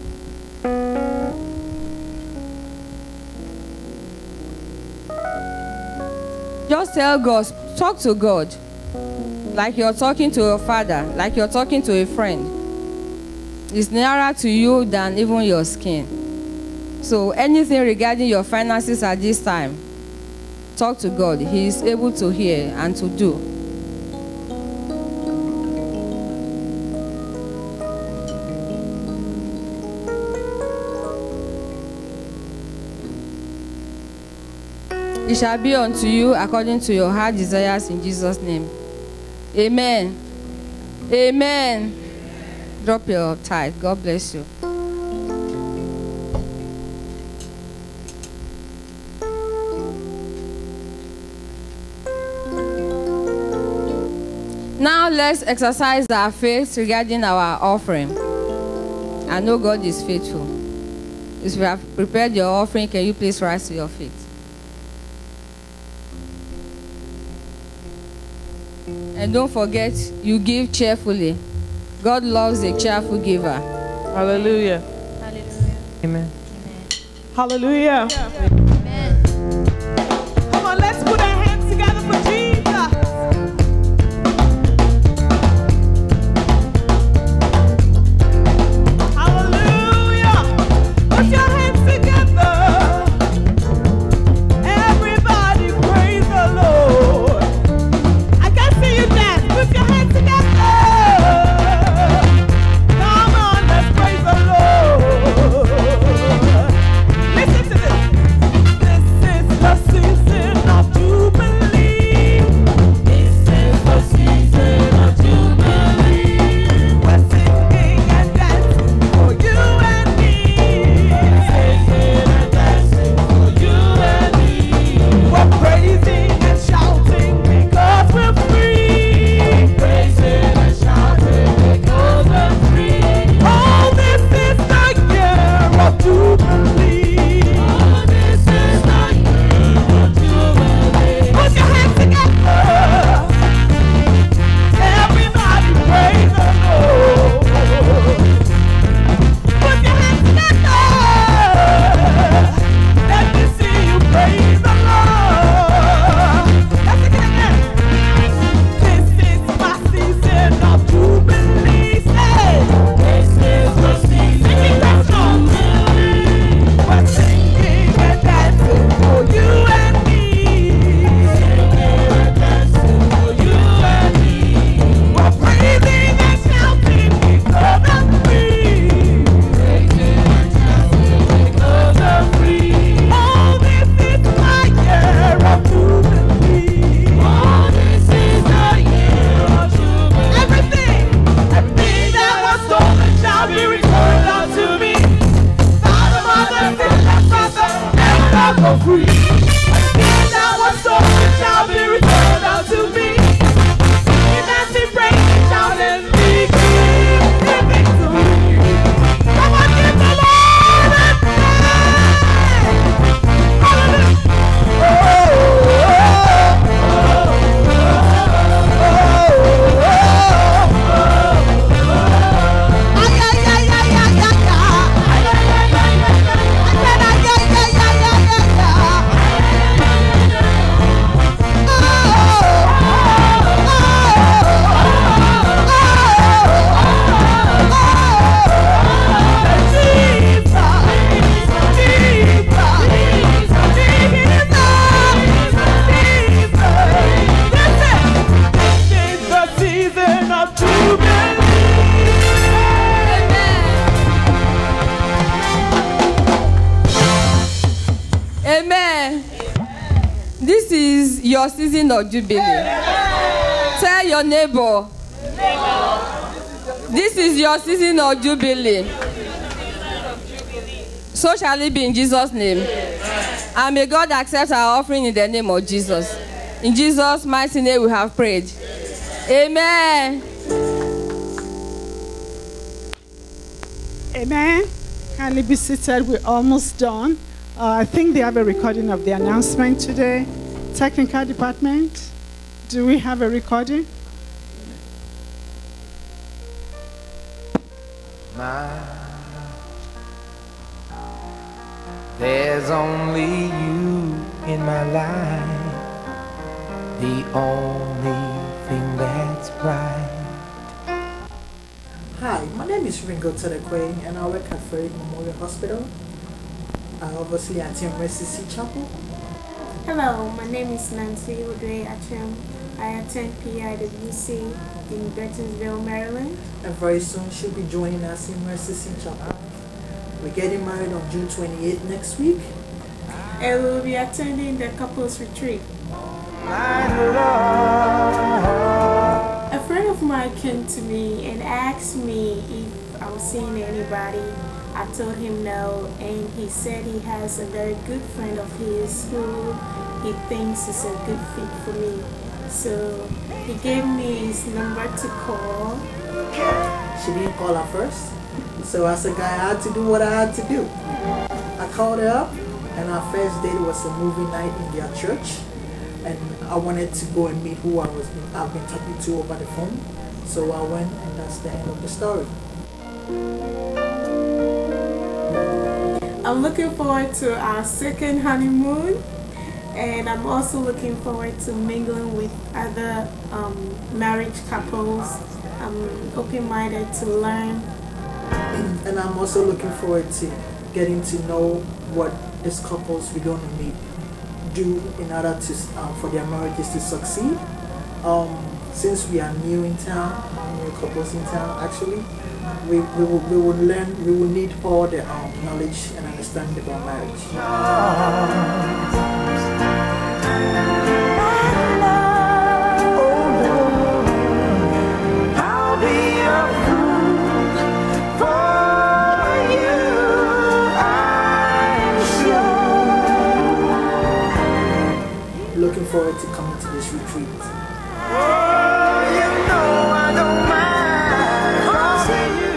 Just tell God, talk to God, like you're talking to your father, like you're talking to a friend. It's nearer to you than even your skin. So anything regarding your finances at this time, talk to God. He is able to hear and to do. It shall be unto you according to your heart desires in Jesus' name. Amen. Amen. Drop your tithe. God bless you. Now let's exercise our faith regarding our offering. I know God is faithful. If you have prepared your offering, can you please rise to your feet? And don't forget, you give cheerfully. God loves a cheerful giver. Hallelujah. Hallelujah. Amen. Amen. Hallelujah. Amen. Come on, let's put our hands together for Jesus. Hallelujah. Put your hands together. Everybody praise the Lord. I can see you dance. Put your hands together. Come on, let's praise the Lord. Listen to this. This is the season of Jubilee. This is the season of Jubilee. We're singing and dancing for you and me. Singing and dancing for you and me. We're praising and shouting because we're free. Praising and shouting because we're free. Oh, this is the year of Jubilee. Oh, this is the year of Jubilee. Put your hands together. Everybody praise the Lord. Put your hands together. Let me see you praise the Lord. Let's again. This is my season of Jubilee. Say, this is the season of Jubilee. We're singing and dancing for you and me. Singing and dancing for you and me. We're praising and shouting because I'm free. Praising and shouting because I'm free. Oh, this is my year of Jubilee. Oh, this is the year of Jubilee. Everything, everything that was stolen shall be returned unto me. Father, mother, sister, brother, and I go free. Everything that was stolen shall be returned unto me. In that we praise and shout and decree the victory. Come on, give the Lord a praise. Hallelujah. Oh, oh, oh, oh, oh. Ay, ay, ay, ay, ay, ay, ay. Ay, ay, ay, ay, ay, ay. I said, ay, ay, ay, ay, ay, ay, ay. Oh, oh, Amen. This is your season of Jubilee. Tell your neighbor, this is your season of Jubilee. So shall it be in Jesus' name. And may God accept our offering in the name of Jesus. In Jesus' mighty name we have prayed. Amen. Amen. Kindly be seated. We're almost done. Uh, I think they have a recording of the announcement today. Technical department, do we have a recording? My, there's only you in my life, the only thing that's bright. Hi, my name is Ringo Tedekwe and I work at Ferry Memorial Hospital. I obviously attend Mercy C Chapel. Hello, my name is Nancy Udre Achem. I attend P I W C in Burtonsville, Maryland. And very soon she'll be joining us in Mercy C Chapel. We're getting married on June twenty-eighth next week. And we'll be attending the couples retreat. A friend of mine came to me and asked me if I was seeing anybody. I told him no, and he said he has a very good friend of his who he thinks is a good fit for me. So he gave me his number to call. She didn't call her first, so as a guy I had to do what I had to do. I called her up, and our first date was a movie night in their church, and I wanted to go and meet who I was I've been talking to over the phone. So I went, and that's the end of the story. I'm looking forward to our second honeymoon, and I'm also looking forward to mingling with other um, marriage couples. I'm open-minded to learn. And I'm also looking forward to getting to know what these couples we're going to meet do in order to um, for their marriages to succeed. Um, since we are new in town, new couples in town actually, we, we, will, we will learn, we will need all the um, knowledge and understanding about marriage. I'll be a fool for you, I'm sure. Looking forward to coming to this retreat. Oh, you know I don't mind crossing you.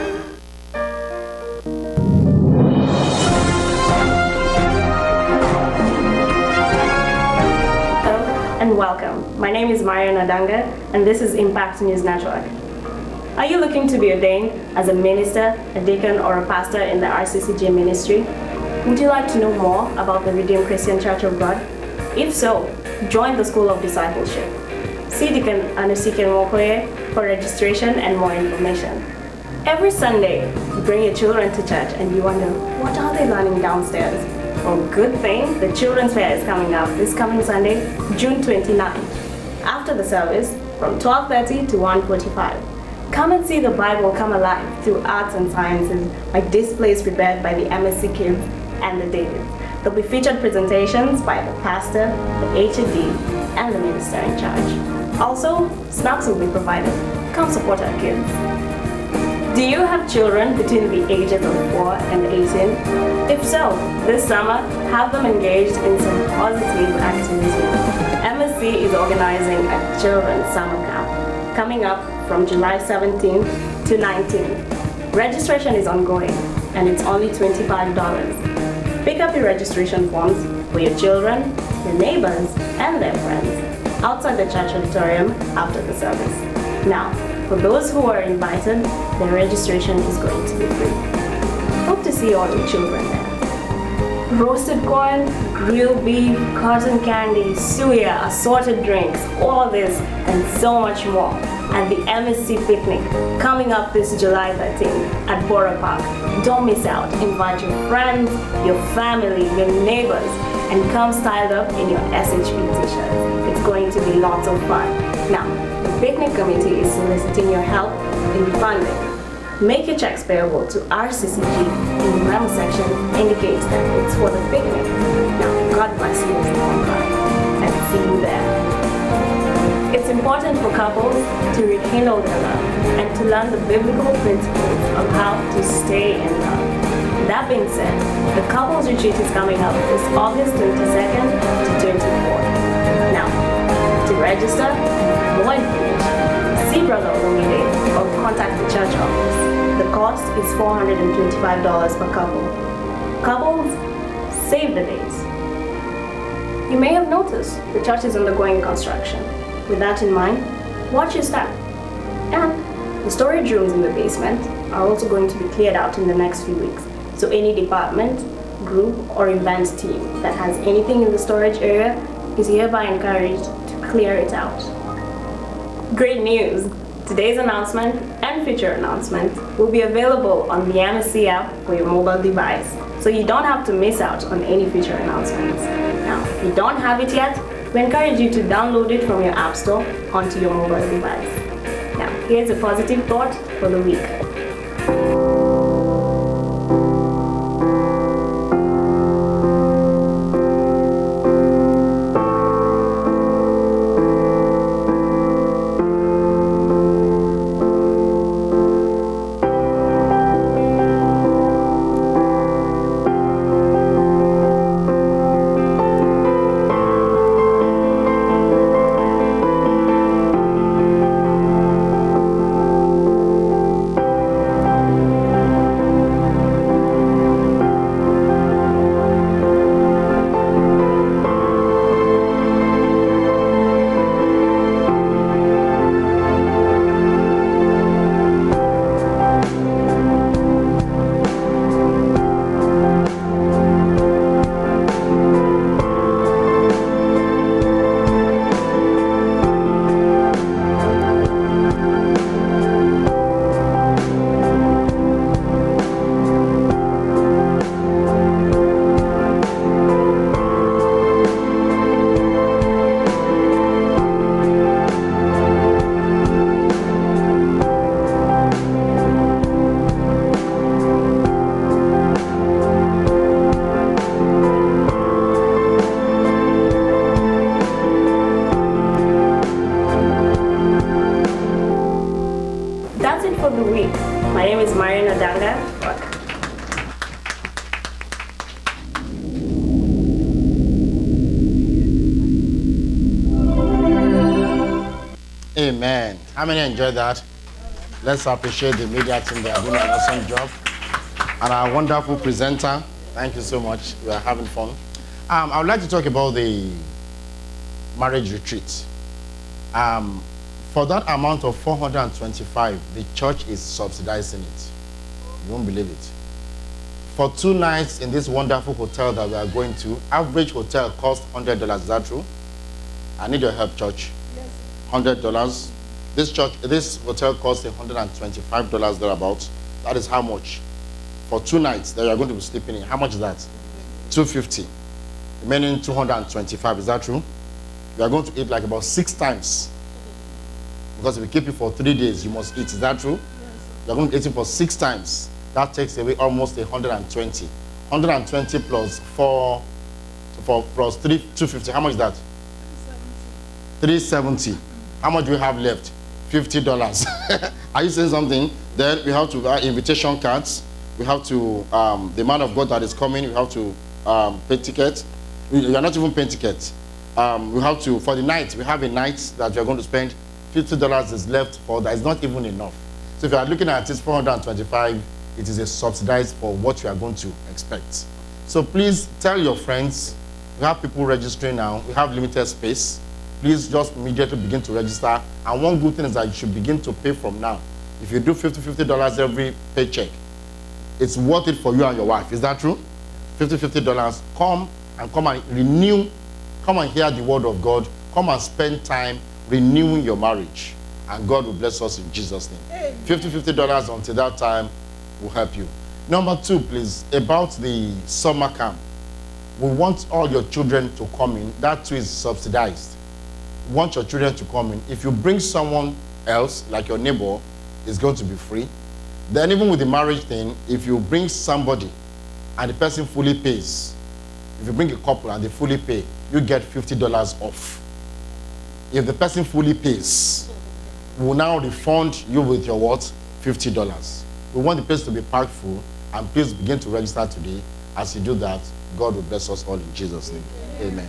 And welcome. My name is Maria Nadanga, and this is Impact News Network. Are you looking to be ordained as a minister, a deacon, or a pastor in the R C C G ministry? Would you like to know more about the Redeemed Christian Church of God? If so, join the School of Discipleship. See Deacon Anusike Mokoye for registration and more information. Every Sunday, you bring your children to church and you wonder, what are they learning downstairs? Well, good thing, the Children's Fair is coming up this coming Sunday, June twenty-ninth. After the service, from twelve thirty to one forty-five. Come and see the Bible come alive through arts and sciences, like displays prepared by the M S C Kids and the Davids. There'll be featured presentations by the pastor, the H O D, and the minister in charge. Also, snacks will be provided. Come support our kids. Do you have children between the ages of four and eighteen? If so, this summer, have them engaged in some positive activities. M S C is organizing a children's summer camp coming up from July seventeenth to nineteenth. Registration is ongoing and it's only twenty-five dollars. Pick up your registration forms for your children, your neighbors, and their friends outside the church auditorium after the service. Now, for those who are invited, their registration is going to be free. Hope to see all your children there. Roasted corn, grilled beef, cotton candy, suya, assorted drinks, all this and so much more at the M S C picnic coming up this July thirteenth at Borough Park. Don't miss out. Invite your friends, your family, your neighbors, and come styled up in your S H P t-shirts. It's going to be lots of fun. Now, the picnic committee is soliciting your help in funding. Make your checks payable to R C C G in the memo section indicates that it's for the picnic. Now, God bless you as the conqueror, and see you there. It's important for couples to rekindle their love and to learn the biblical principles of how to stay in love. That being said, the couples retreat is coming up this August twenty-second to twenty-fourth. Now, to register, more information, see Brother Olumide or contact the church office. The cost is four hundred twenty-five dollars per couple. Couples, save the days. You may have noticed the church is undergoing construction. With that in mind, watch your step. And the storage rooms in the basement are also going to be cleared out in the next few weeks. So any department, group, or event team that has anything in the storage area is hereby encouraged to clear it out. Great news! Today's announcement and future announcement will be available on the M S C app for your mobile device, so you don't have to miss out on any future announcements. Now, if you don't have it yet, we encourage you to download it from your app store onto your mobile device. Now, here's a positive thought for the week. Amen. How many enjoyed that? Let's appreciate the media team. They are doing an awesome job. And our wonderful presenter. Thank you so much. We are having fun. Um, I would like to talk about the marriage retreat. Um, for that amount of four hundred twenty-five, the church is subsidizing it. You won't believe it. For two nights in this wonderful hotel that we are going to, average hotel costs one hundred dollars. Is that true? I need your help, church. Yes. one hundred dollars. This church, this hotel costs one hundred twenty-five dollars thereabouts. That is how much? For two nights that you are going to be sleeping in. How much is that? two hundred fifty dollars. Remaining two hundred twenty-five dollars. Is that true? You are going to eat like about six times. Because if you keep it for three days, you must eat. Is that true? Yes. You are going to eat it for six times. That takes away almost one hundred twenty. one hundred twenty plus four, four plus three, two hundred fifty. How much is that? three hundred seventy. How much do we have left? fifty dollars. Are you saying something? Then we have to uh, invitation cards. We have to, um, the man of God that is coming, we have to um, pay tickets. We, we are not even paying tickets. Um, we have to, for the night, we have a night that we are going to spend. fifty dollars is left for that. It's not even enough. So if you are looking at it, four hundred twenty-five, it is a subsidized for what you are going to expect. So please tell your friends. We have people registering now. We have limited space. Please just immediately begin to register. And one good thing is that you should begin to pay from now. If you do fifty, fifty dollars every paycheck, it's worth it for you and your wife. Is that true? fifty, fifty dollars. Come and come and renew. Come and hear the word of God. Come and spend time renewing your marriage. And God will bless us in Jesus' name. fifty, fifty dollars until that time will help you. Number two, please, about the summer camp. We want all your children to come in. That too is subsidized. We want your children to come in. If you bring someone else, like your neighbor, it's going to be free. Then even with the marriage thing, if you bring somebody and the person fully pays, if you bring a couple and they fully pay, you get fifty dollars off. If the person fully pays, we will now refund you with your what? fifty dollars. We want the place to be packed full, and please begin to register today. As you do that, God will bless us all in Jesus' name. Amen.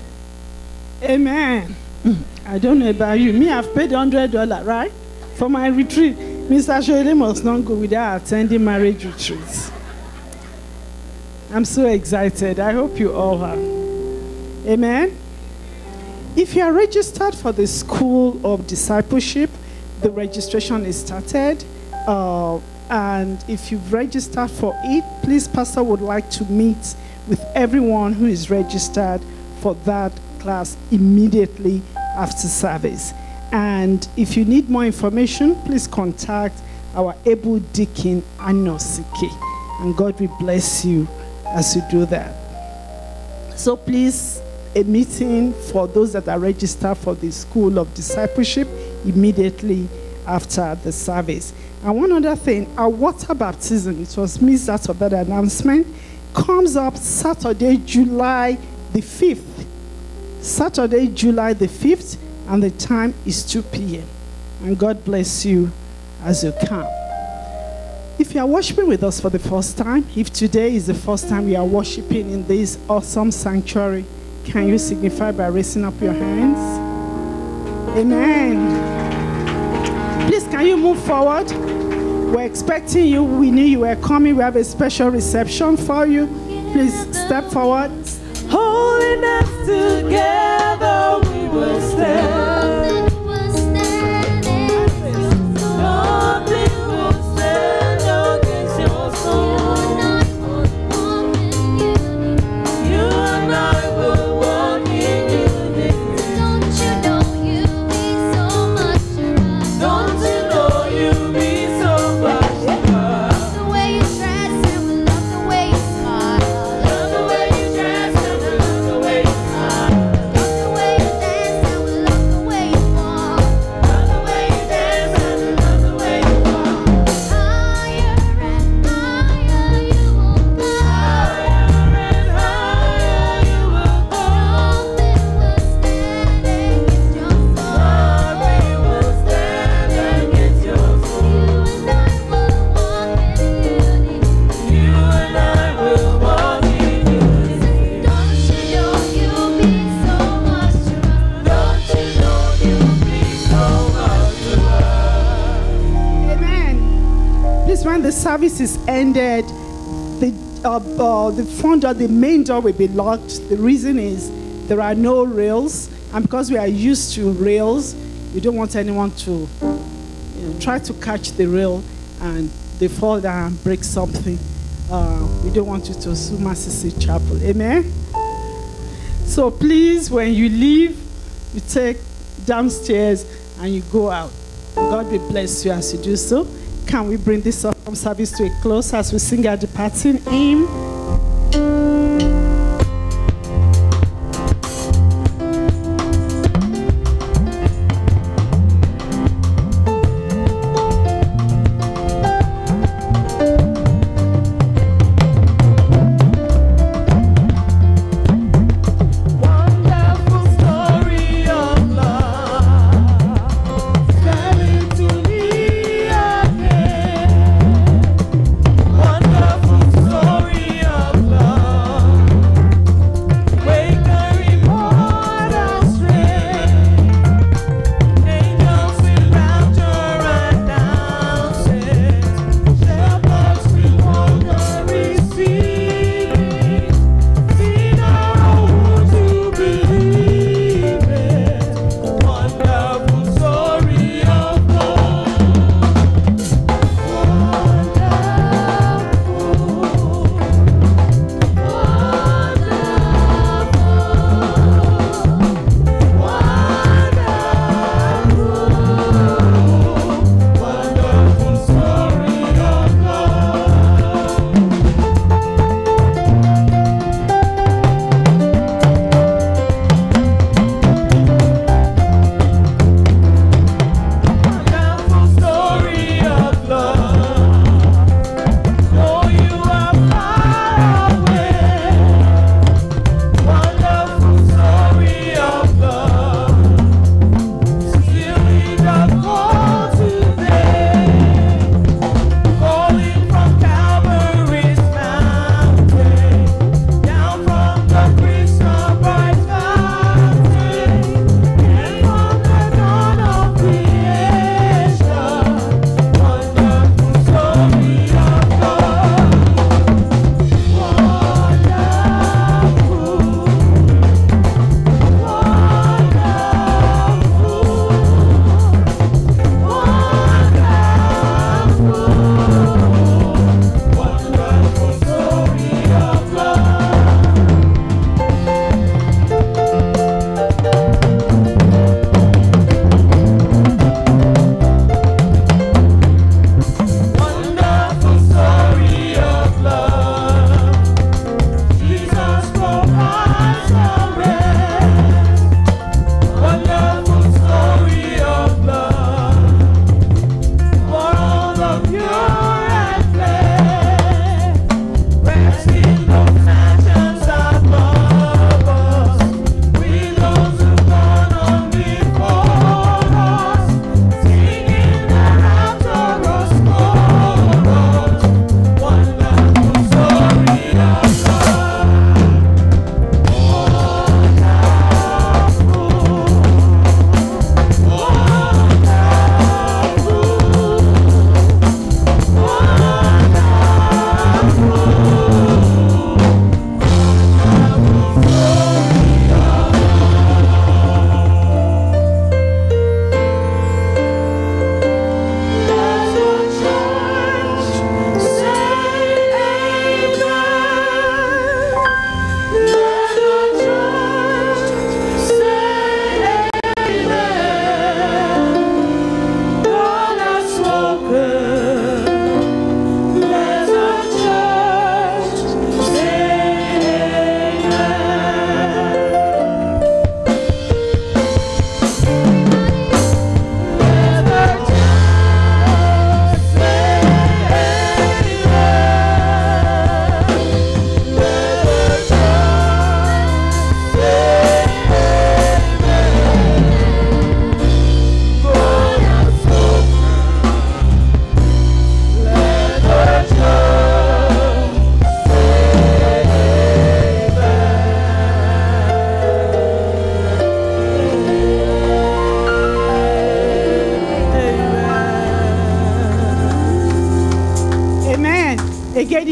Amen. I don't know about you. Me, I've paid one hundred dollars, right? For my retreat. Mister Shoele must not go without attending marriage retreats. I'm so excited. I hope you all are. Amen. If you are registered for the School of Discipleship, the registration is started. Uh, and if you've registered for it, please, Pastor would like to meet with everyone who is registered for that class immediately after service. And if you need more information, please contact our able deacon, Anosike. And God will bless you as you do that. So please, a meeting for those that are registered for the School of Discipleship immediately after the service. And one other thing, our water baptism, it was missed out of that announcement, comes up Saturday, July the fifth. Saturday, July the fifth, and the time is two p m And God bless you as you come. If you are worshiping with us for the first time, if today is the first time we are worshiping in this awesome sanctuary, can you signify by raising up your hands? Amen. Please, can you move forward? We're expecting you. We knew you were coming. We have a special reception for you. Please step forward. Holding us together, we will stand. Nothing will stand against your soul. You and I will walk in unity. Don't you know you mean so much to us? Don't you know you mean so much to us? Love the way you dress and we love the way you smile. Love the way you dress and we love the way you smile. Love the way you dance and we love the way you walk. Love the way you dance and we love the way you walk. Higher and higher you will go. Higher and higher you will go. Nothing will stand against your soul. Nothing will stand against your soul. You and I will walk in unity. Don't you know you mean so much to us? Don't you know you mean so much to us? Amen. Please, when the service is ended, the, uh, uh, the front door, the main door will be locked. The reason is there are no rails. And because we are used to rails, we don't want anyone to you know, try to catch the rail and they fall down and break something. Uh, we don't want you to sue Massey Chapel. Amen. So please, when you leave, you take downstairs and you go out. God will bless you as you do so. Can we bring this awesome service to a close as we sing our departing hymn? Wonderful story of love, coming to me again. Wonderful story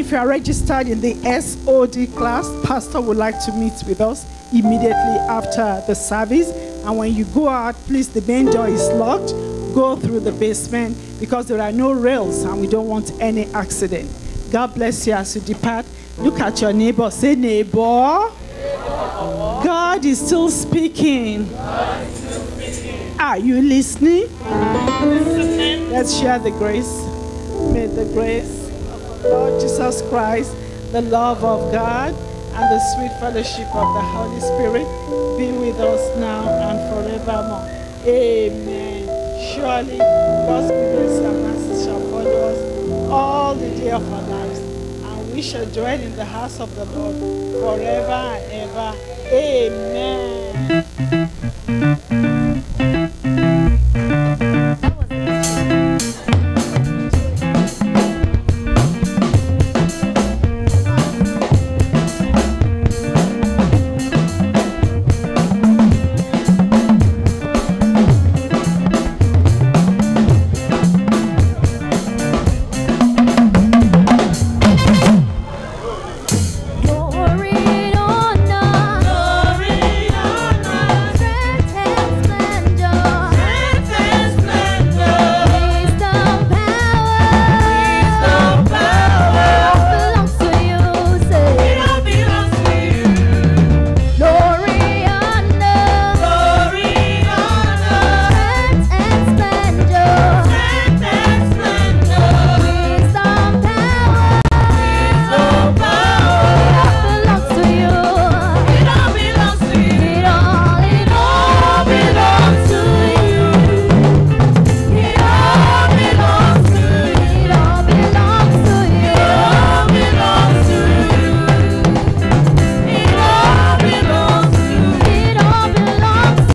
if you are registered in the S O D class, Pastor would like to meet with us immediately after the service. And when you go out, please, the main door is locked. Go through the basement because there are no rails and we don't want any accident. God bless you as you depart. Look at your neighbor. Say, neighbor. God is still speaking. Are you listening? Let's share the grace. May the grace of the Lord Jesus Christ, the love of God, and the sweet fellowship of the Holy Spirit be with us now and forevermore. Amen. Surely God's goodness and mercy shall follow us all the day of our lives, and we shall dwell in the house of the Lord forever and ever. Amen.